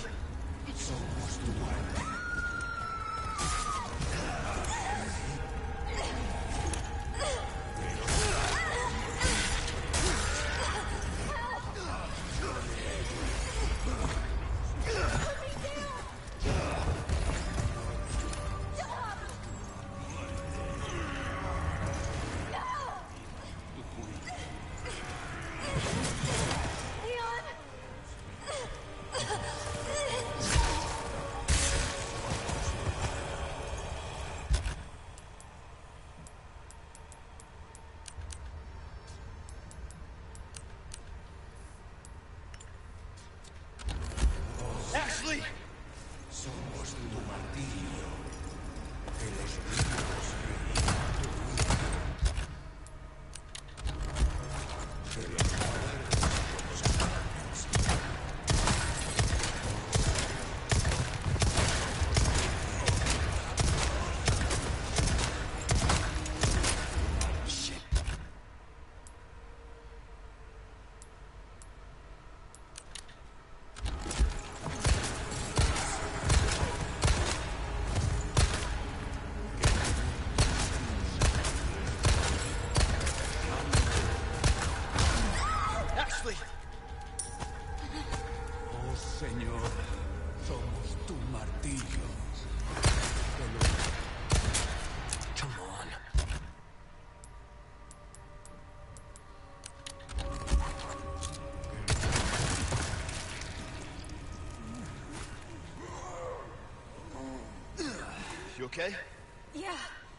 okay? Yeah.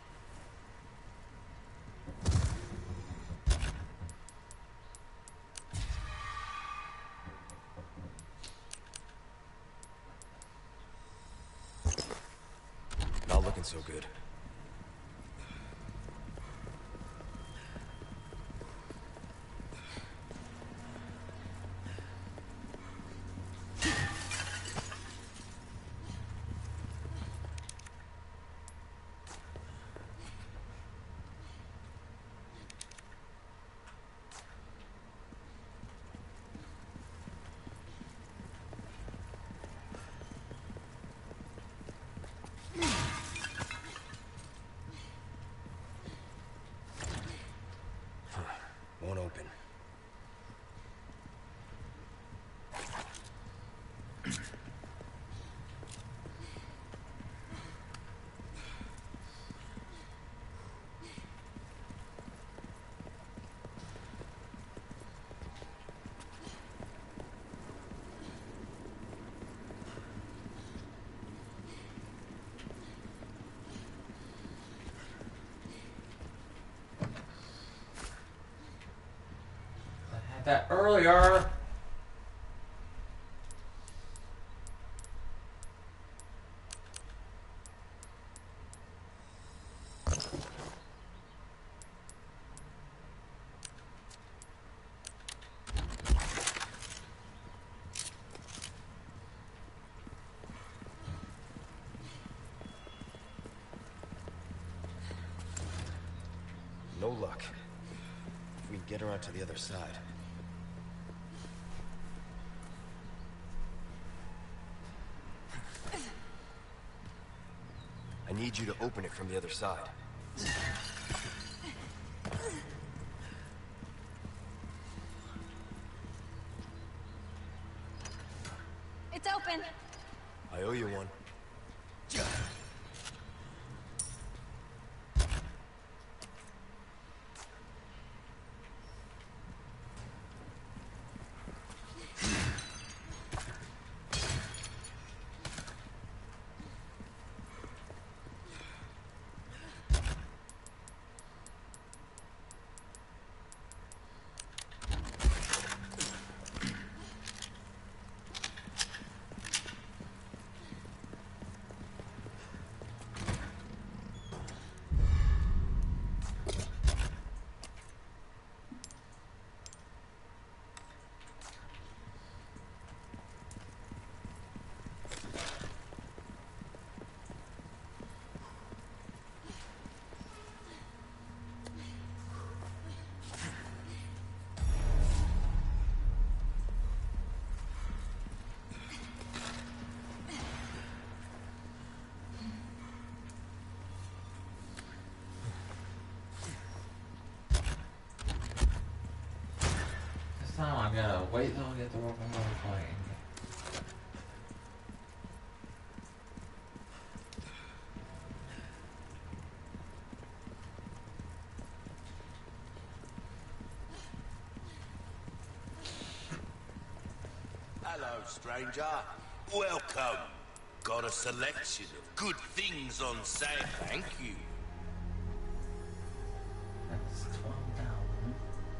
Not looking so good. Won't open. Had that earlier. No luck. If we can get her out to the other side. I need you to open it from the other side. It's open. I owe you one. This time I'm gonna wait till I get the rope and go playing. Hello, stranger. Welcome. Got a selection of good things on sale. Thank you. That's twelve down.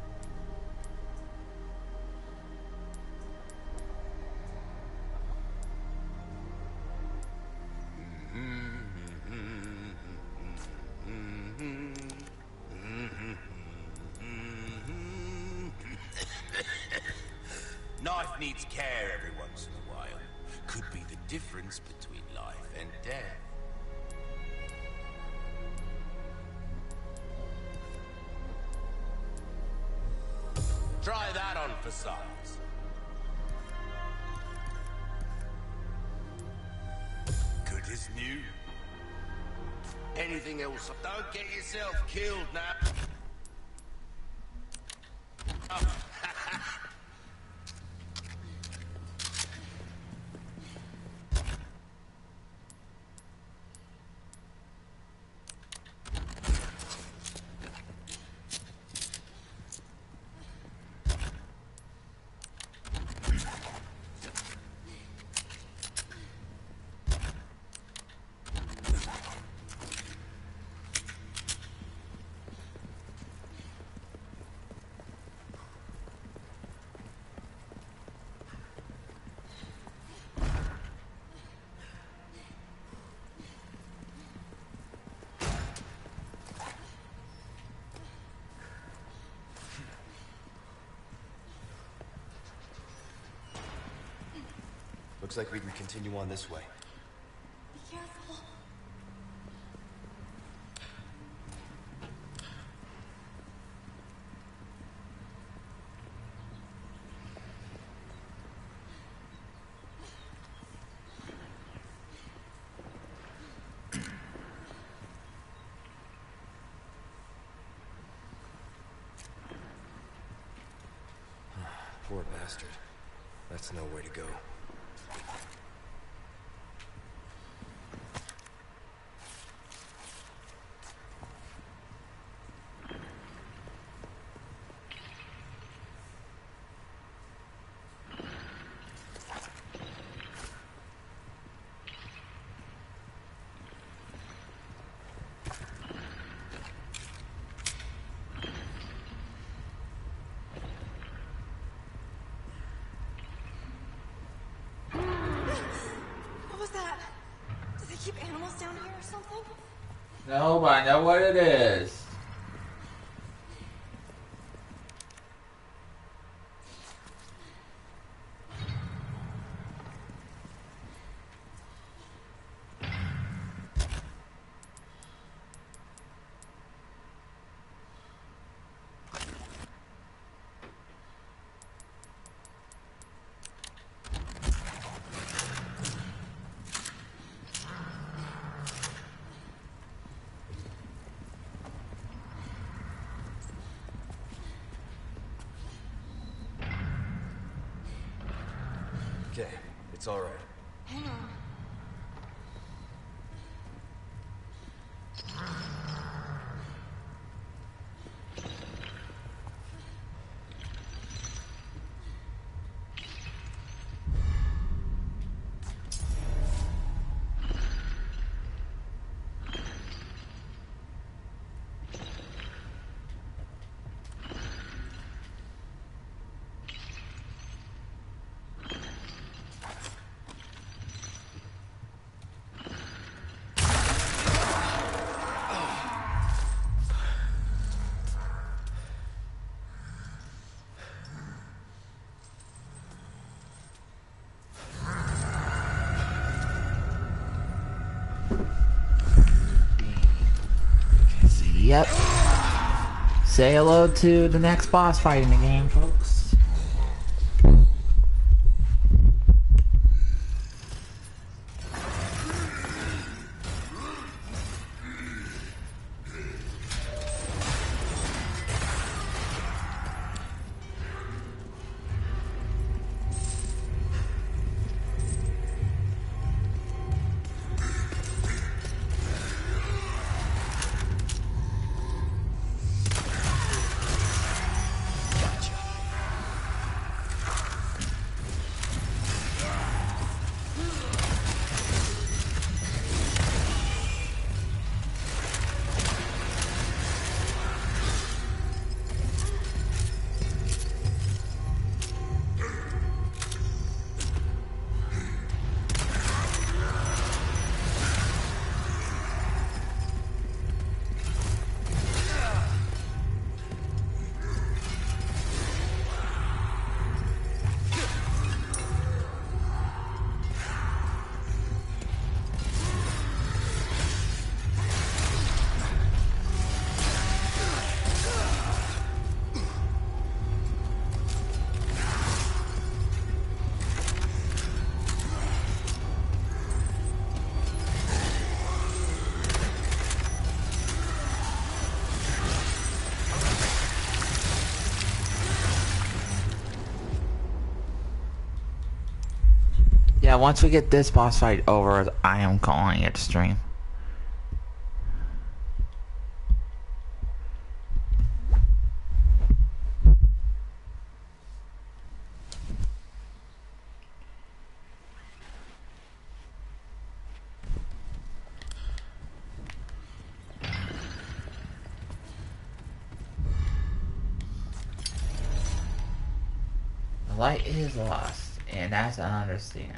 Knife needs care every once in a while. Could be the difference between life and death. Try that on for size. Good as new. Anything else? Don't get yourself killed now. Looks like we can continue on this way. Be careful. Poor bastard. That's no way to go. What was that? Do they keep animals down here or something? No, but I know what it is. Okay, it's all right. Hang on. Yep. Say hello to the next boss fight in the game, folks. Yeah, once we get this boss fight over, I am calling it stream. The light is lost, and that's I understand.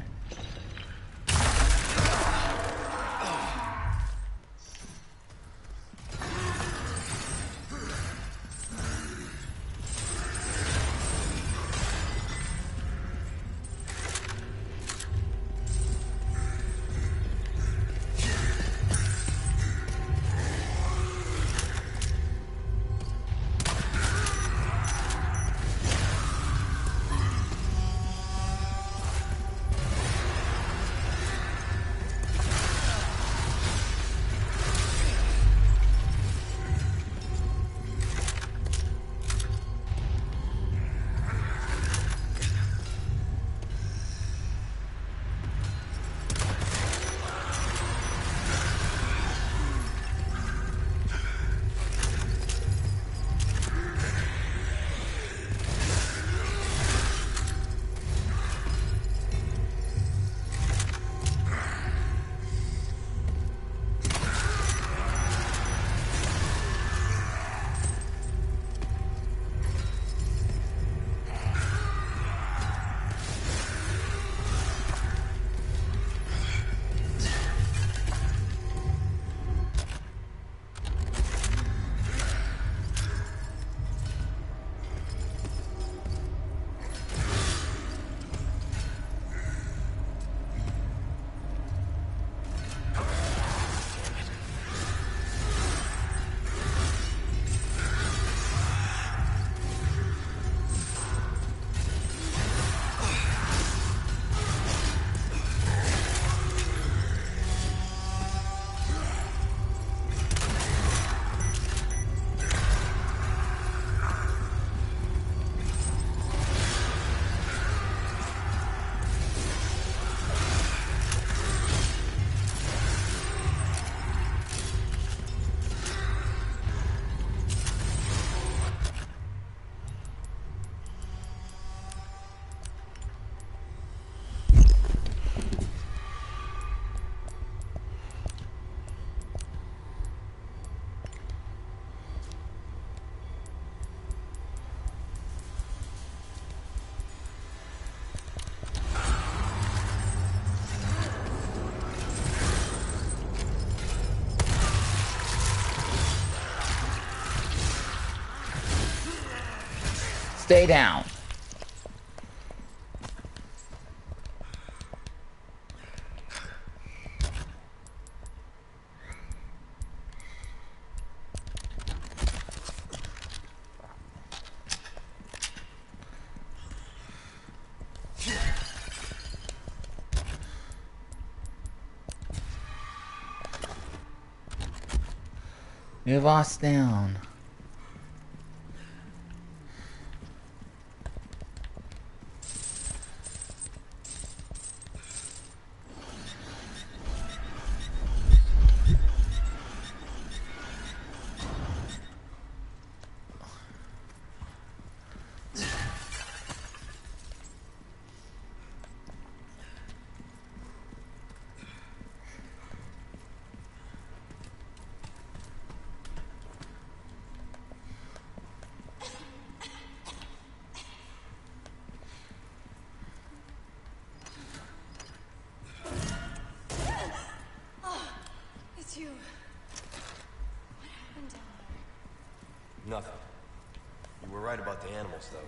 Stay down. Move us down. It's you. What happened down there? Nothing. You were right about the animals, though.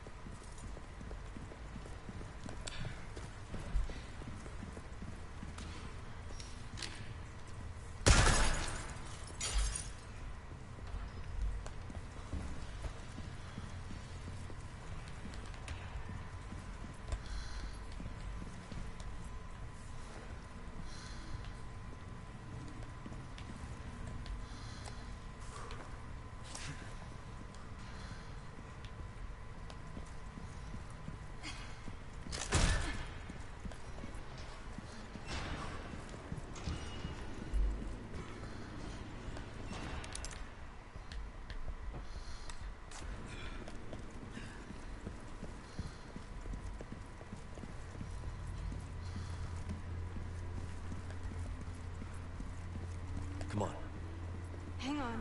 Come on. Hang on.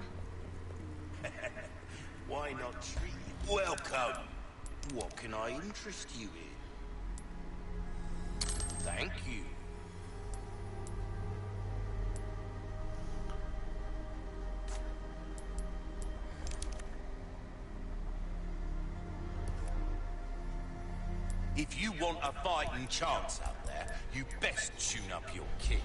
Why not treat you? Welcome. What can I interest you in? Thank you. If you want a fighting chance out there, you best tune up your kit.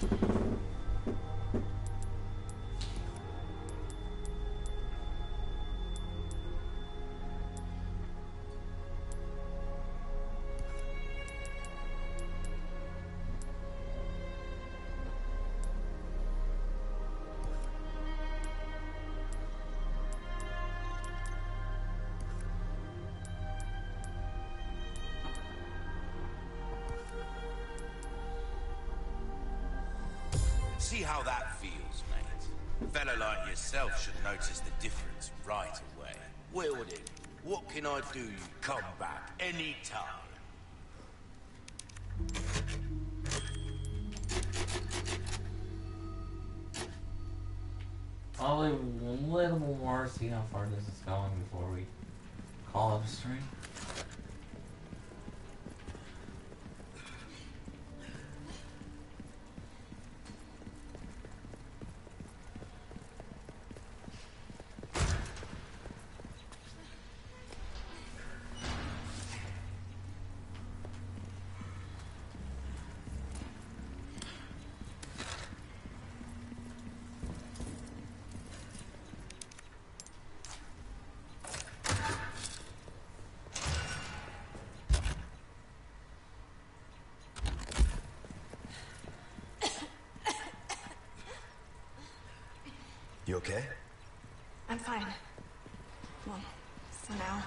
See how that feels, mate. A fella like yourself should notice the difference right away. Well then, what can I do? You come back any time. Probably a little more, see how far this is going before we call it a stream. You okay? I'm fine. Well, for now.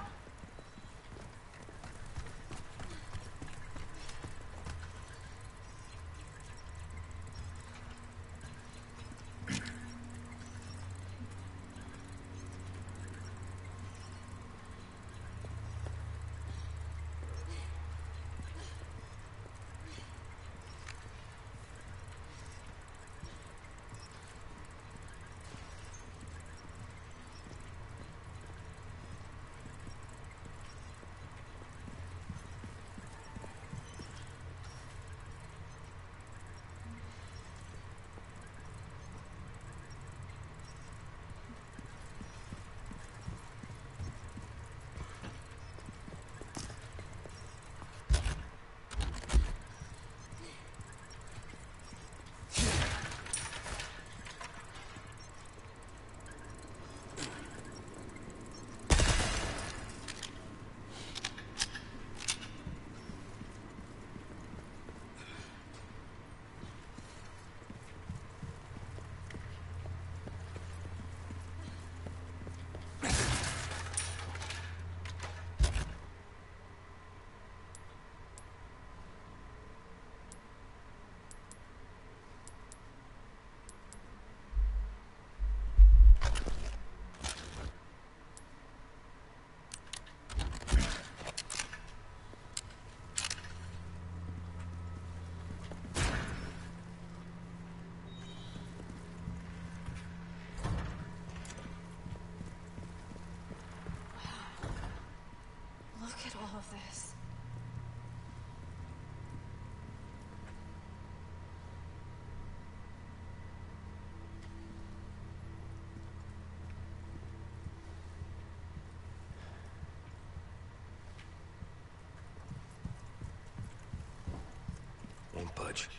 much.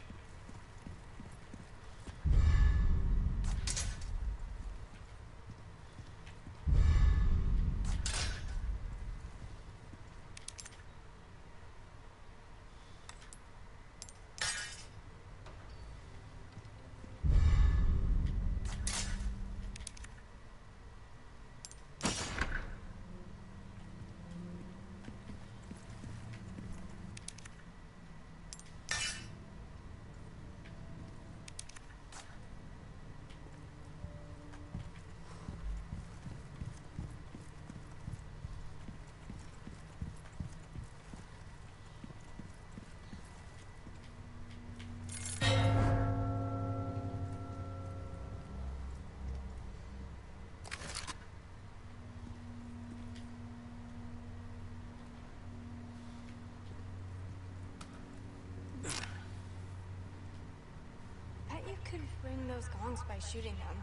Bet you could ring those gongs by shooting them.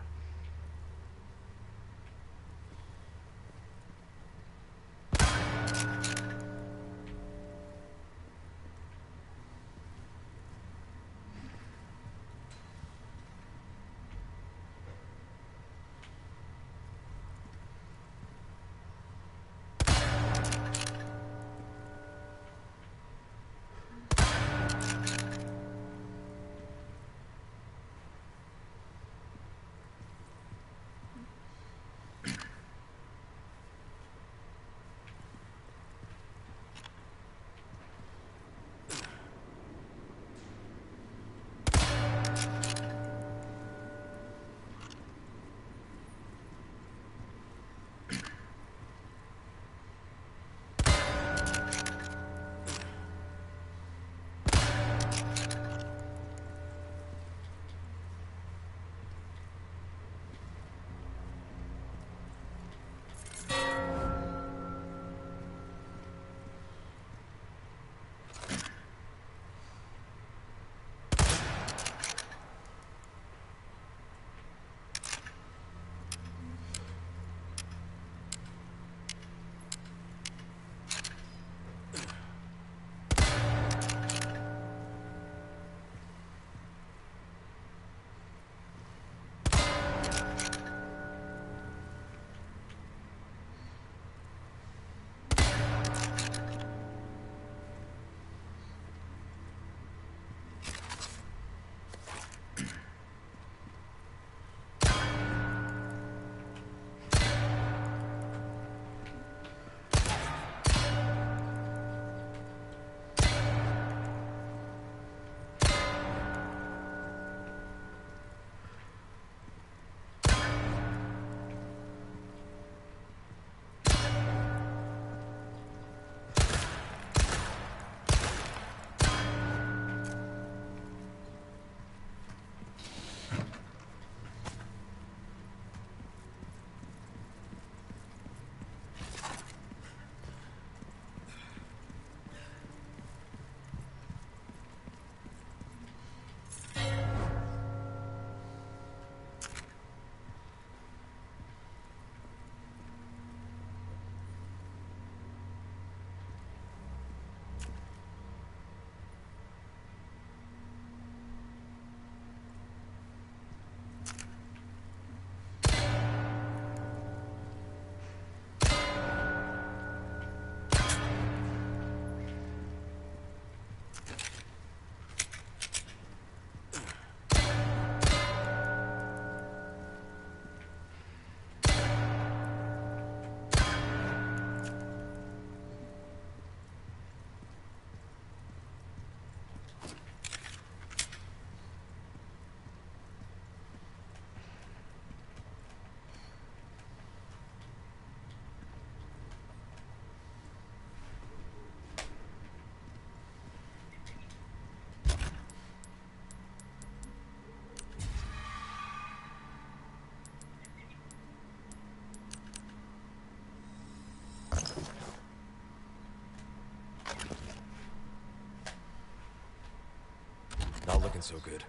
Not looking so good.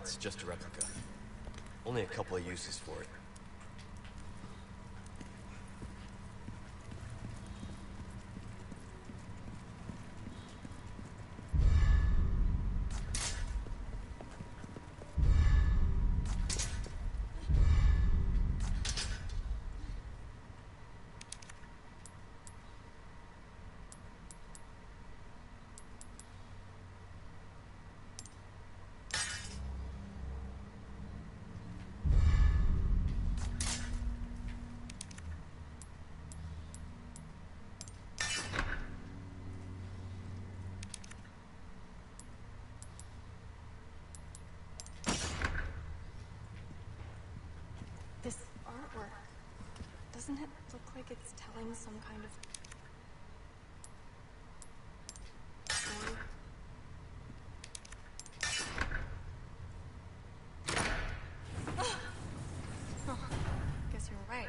it's just a replica. Only a couple of uses for it. This artwork, doesn't it look like it's telling some kind of story? Huh. Guess you're right.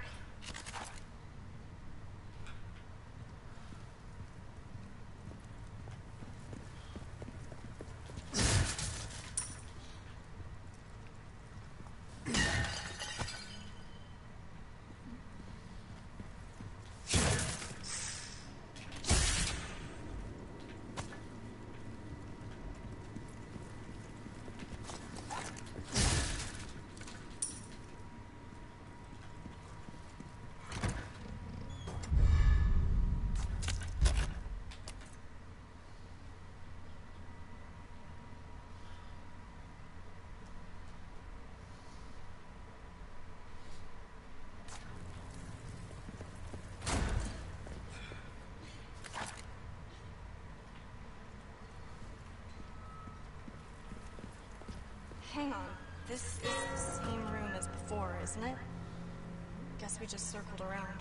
Hang on. This is the same room as before, isn't it? Guess we just circled around.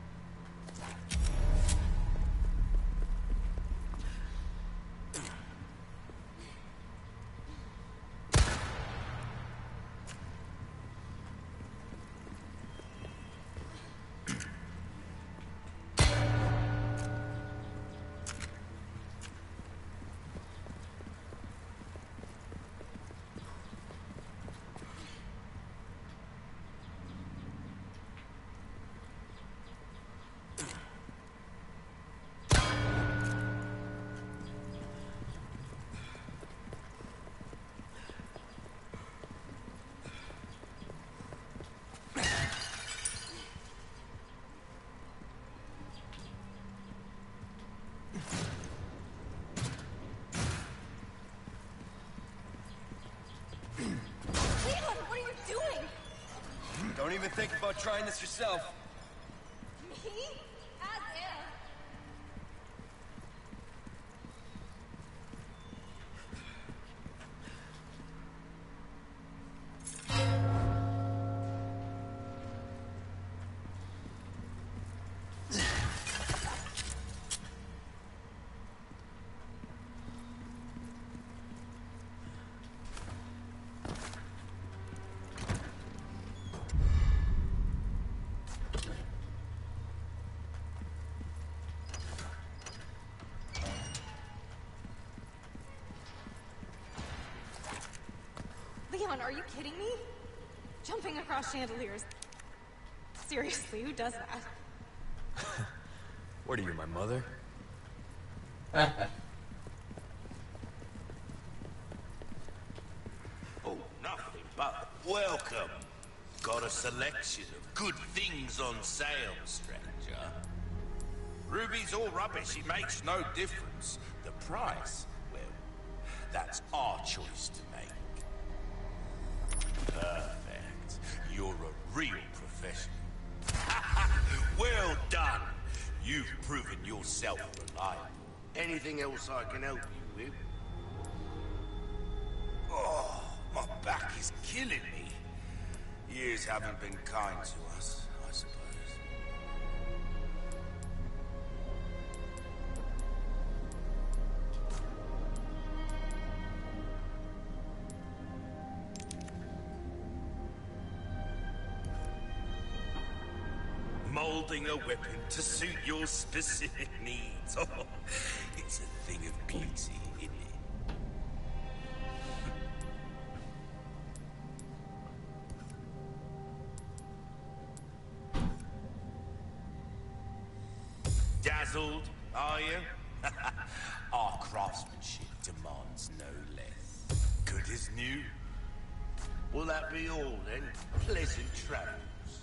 Don't even think about trying this yourself. Me? As if. Leon, are you kidding me? Jumping across chandeliers. Seriously, who does that? What are you, my mother? Oh, nothing but welcome. Got a selection of good things on sale, stranger. Ruby's all rubbish, it makes no difference. The price, well, that's our choice to make. Perfect. You're a real professional. Well done. You've proven yourself reliable. Anything else I can help you with? Oh, my back is killing me. Years haven't been kind to us, I suppose. Molding a weapon to suit your specific needs. Oh, it's a thing of beauty, isn't it? Puzzled, are you? Our craftsmanship demands no less. Good as new. Will that be all then? Pleasant travels.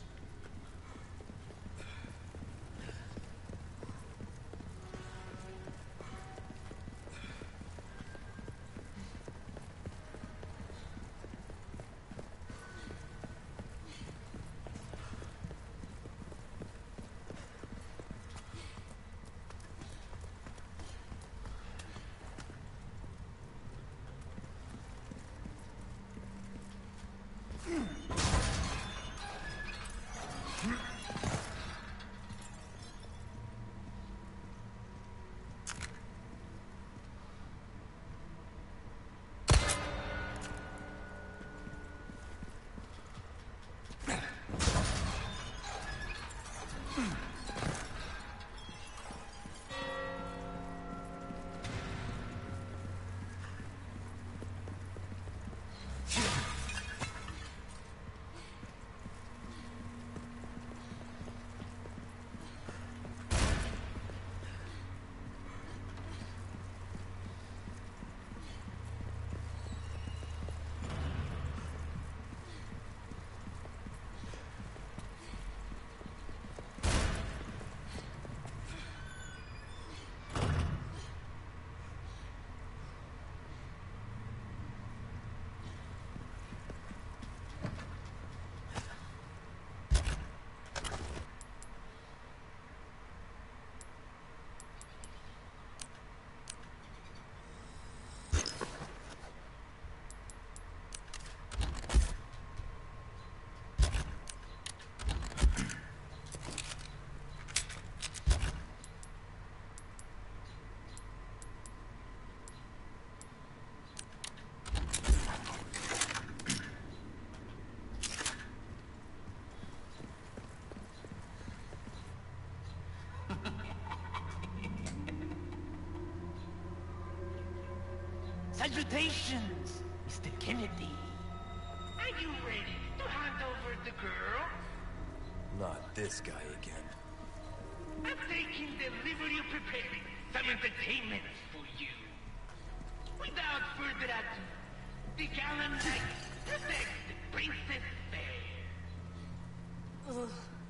Salutations, Mister Kennedy. Are you ready to hand over the girl? Not this guy again. I'm taking delivery of preparing some entertainment for you. Without further ado, the gallant knight protects the princess fair. Ugh.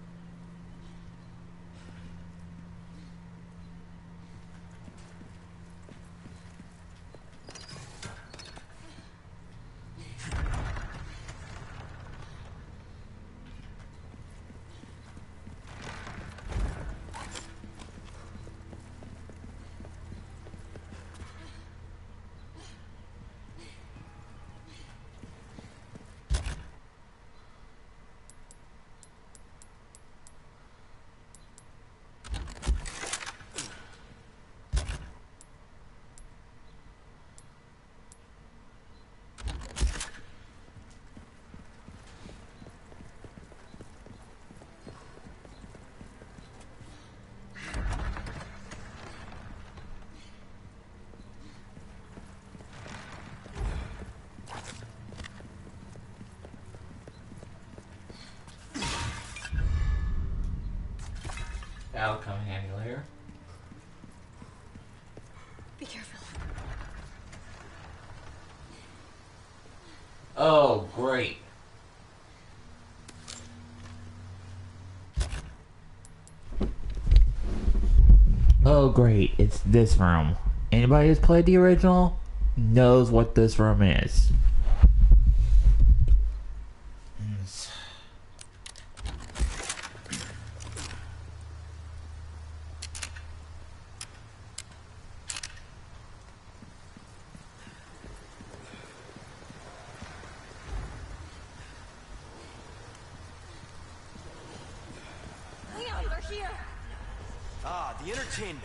That'll come in handy later. Be careful. Oh, great. Oh, great. It's this room. Anybody who's played the original knows what this room is. Leon, they're here. Ah, the entertainment.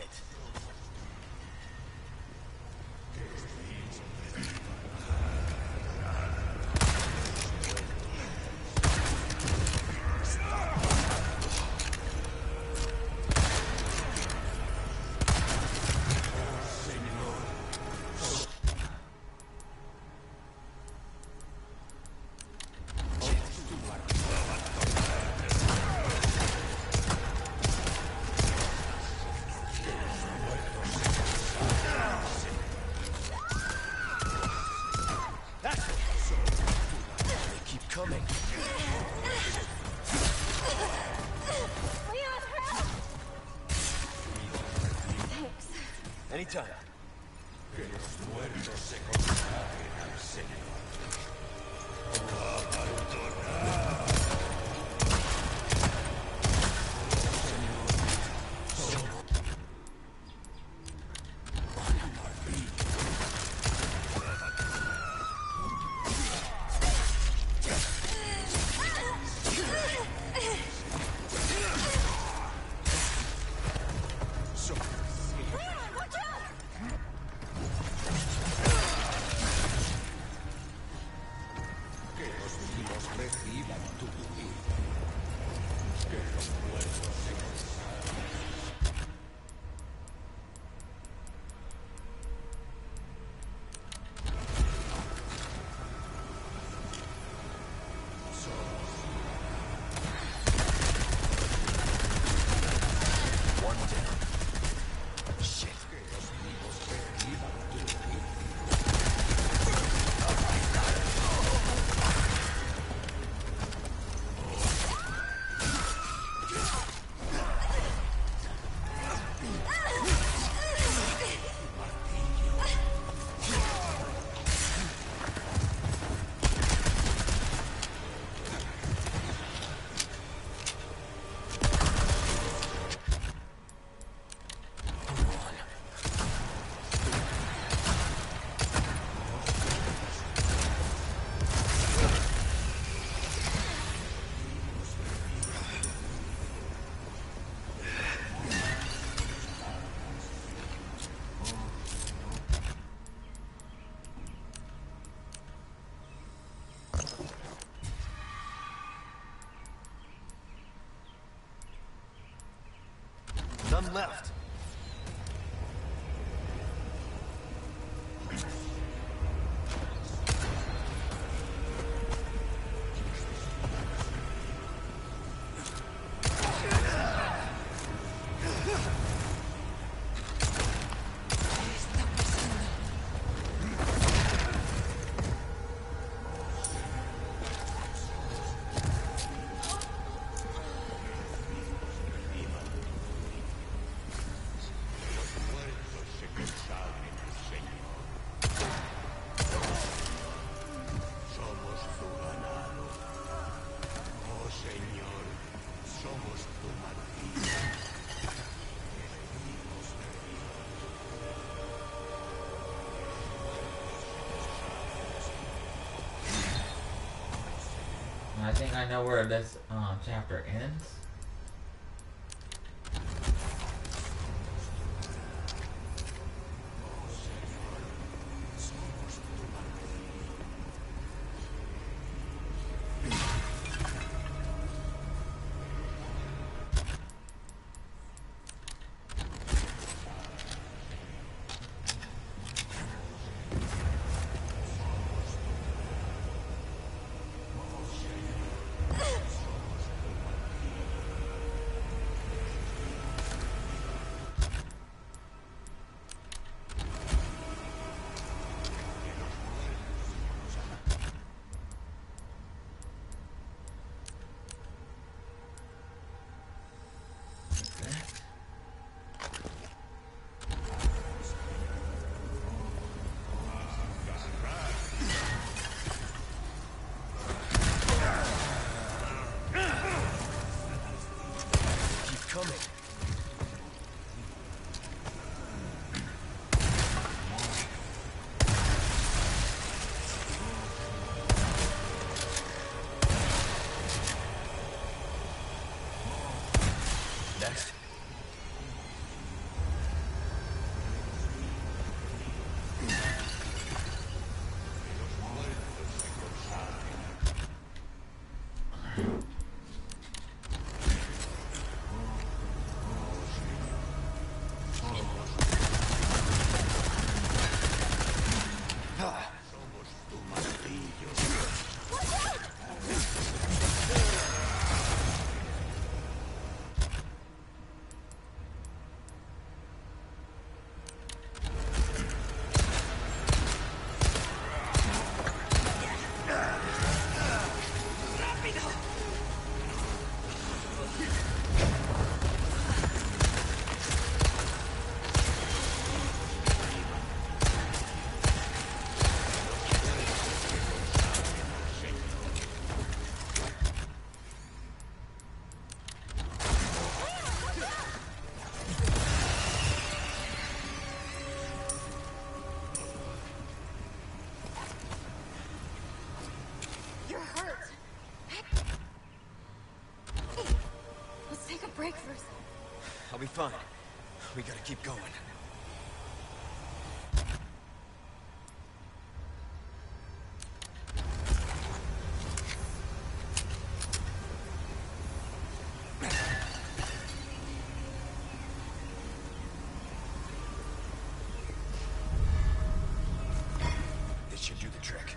Anytime. Que los muertos se consagren al Señor. Abandonar. None left. I think I know where this um, chapter ends. break for a second. I'll be fine. We gotta keep going. This should do the trick.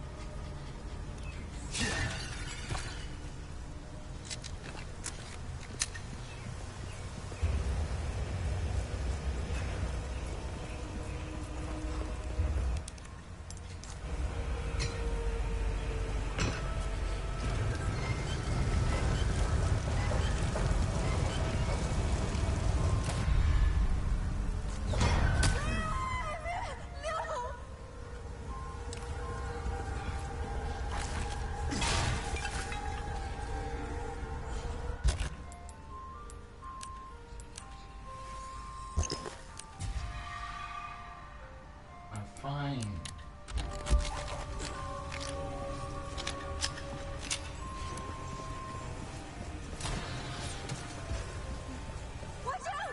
I'm fine. Watch out!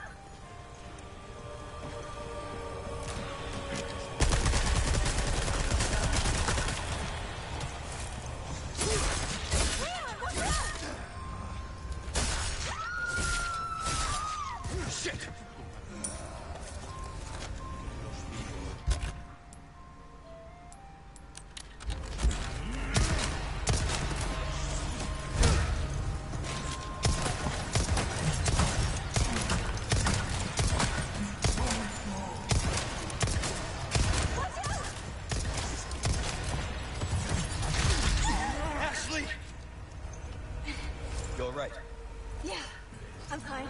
Leon, watch out! Shit! Ashley! You alright? Yeah, I'm fine.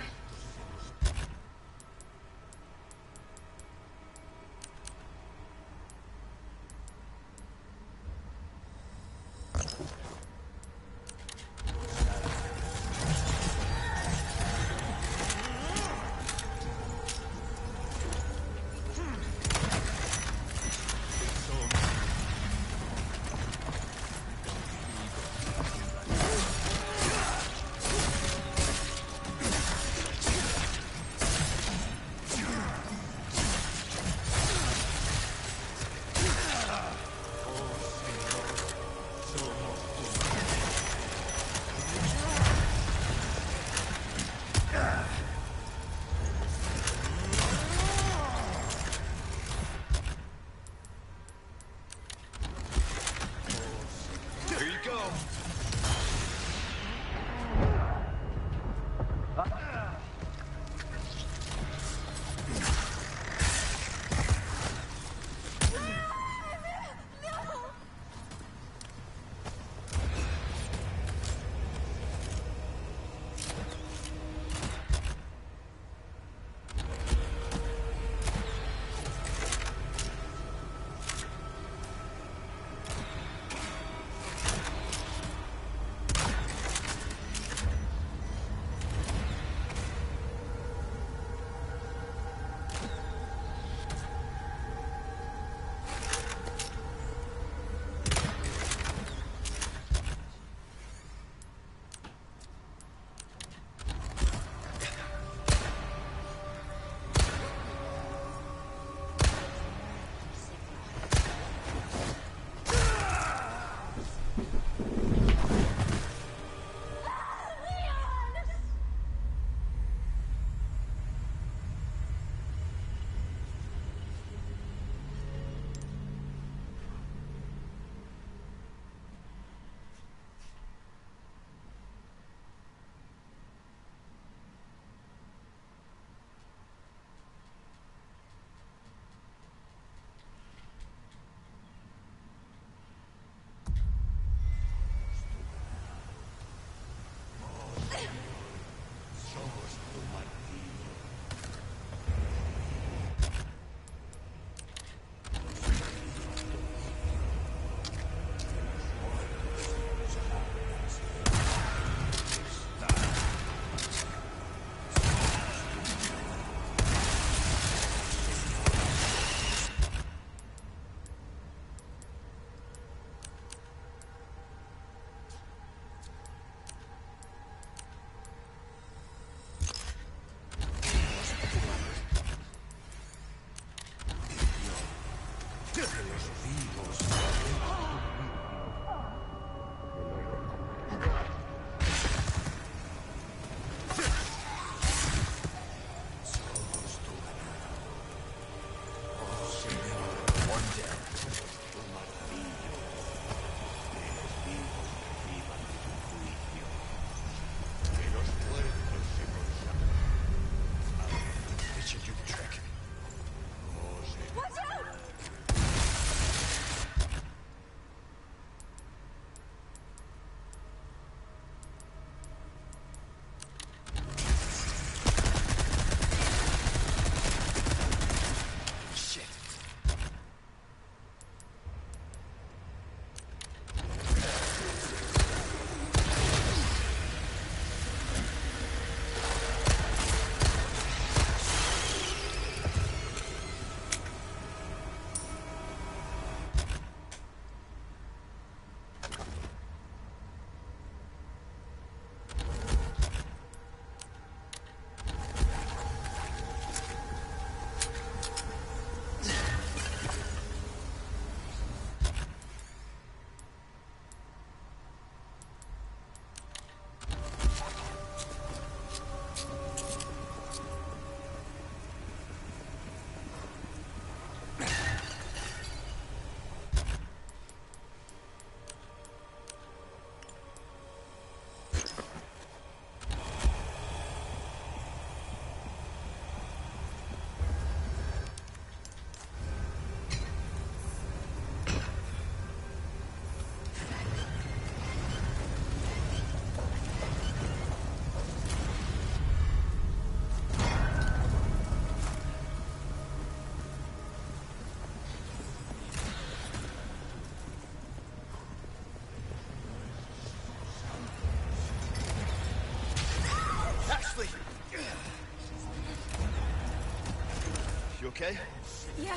okay? Yeah.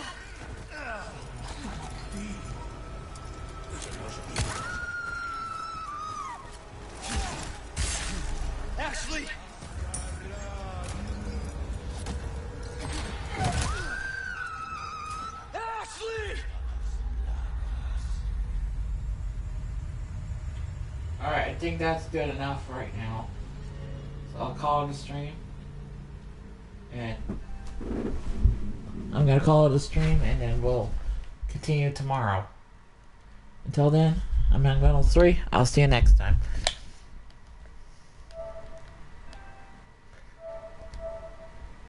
Ashley! Ashley! Alright, I think that's good enough right now. So I'll call it a stream. And I'm gonna call it a stream and then we'll continue tomorrow. Until then, I'm Young Reynolds three. I'll see you next time.